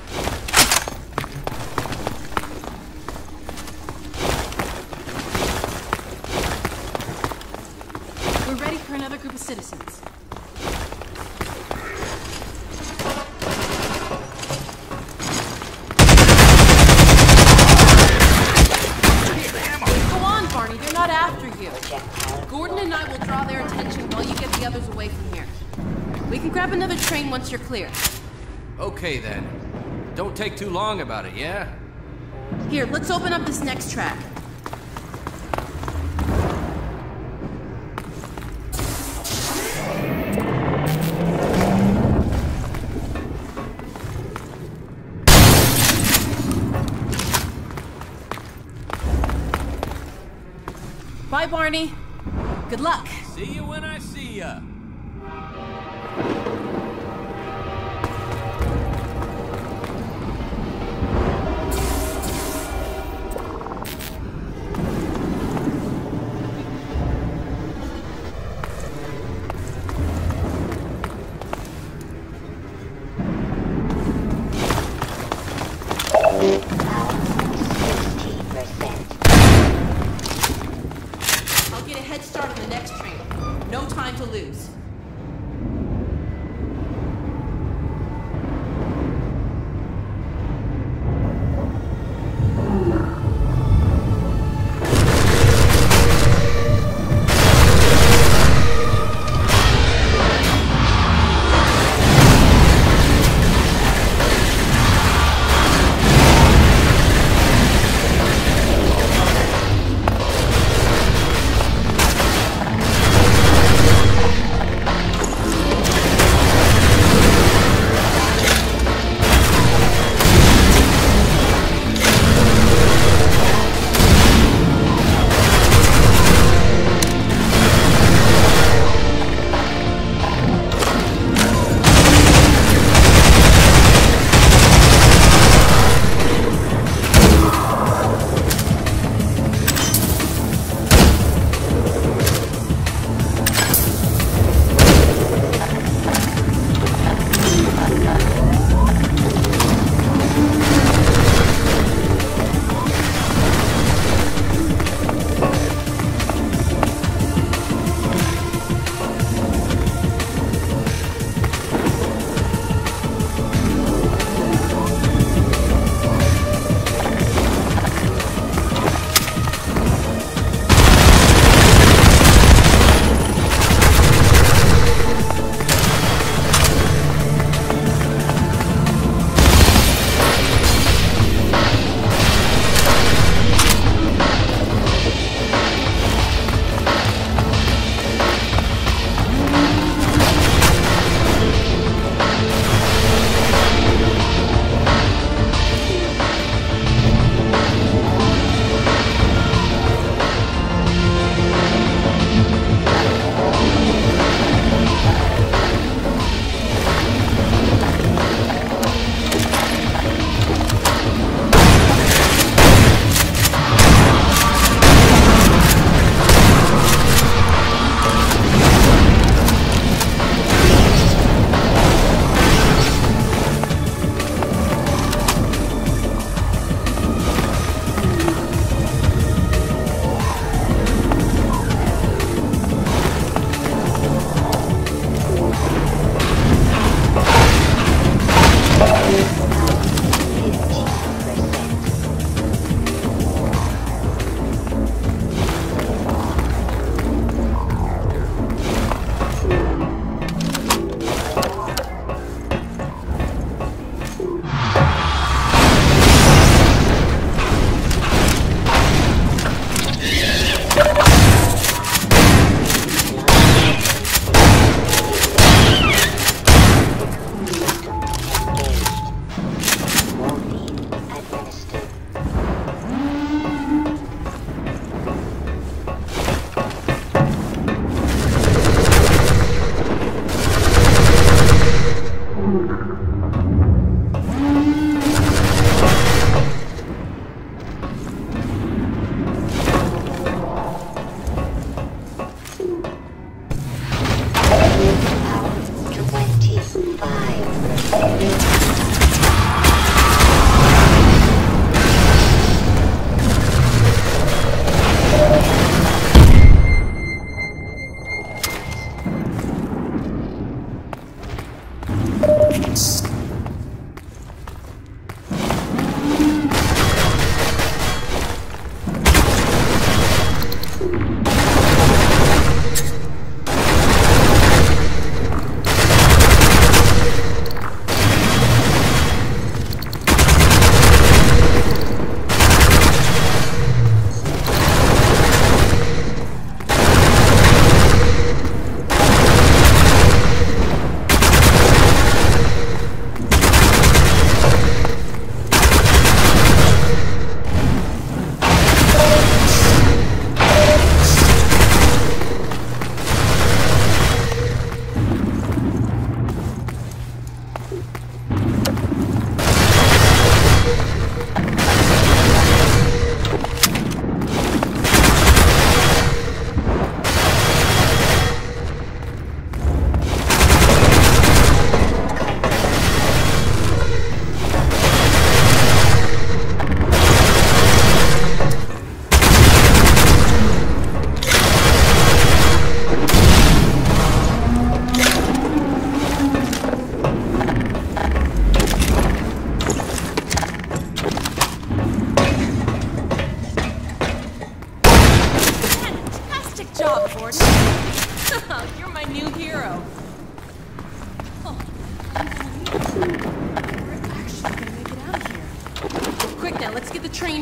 We're ready for another group of citizens. Go on, Barney. They're not after you. Gordon and I will draw their attention while you get the others away from here. We can grab another train once you're clear. Okay then. Don't take too long about it, yeah? Here, let's open up this next track. Bye, Barney. Good luck. See you when I see ya. I'll get a head start on the next train. No time to lose.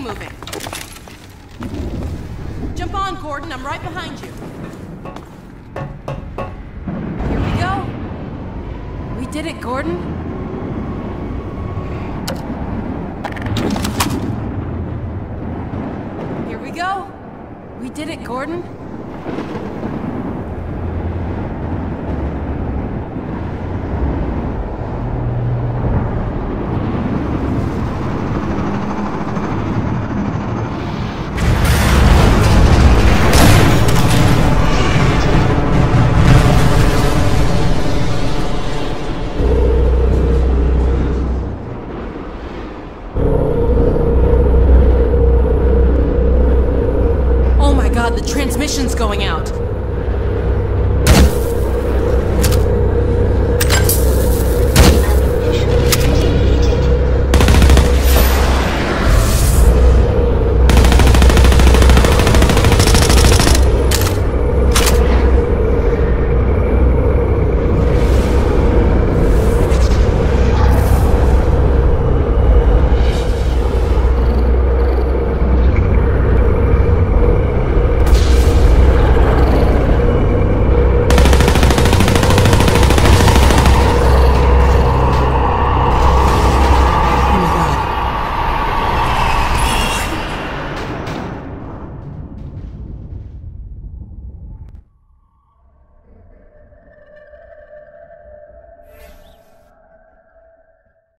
moving. Jump on, Gordon. I'm right behind you. Here we go. We did it, Gordon. Here we go. We did it, Gordon.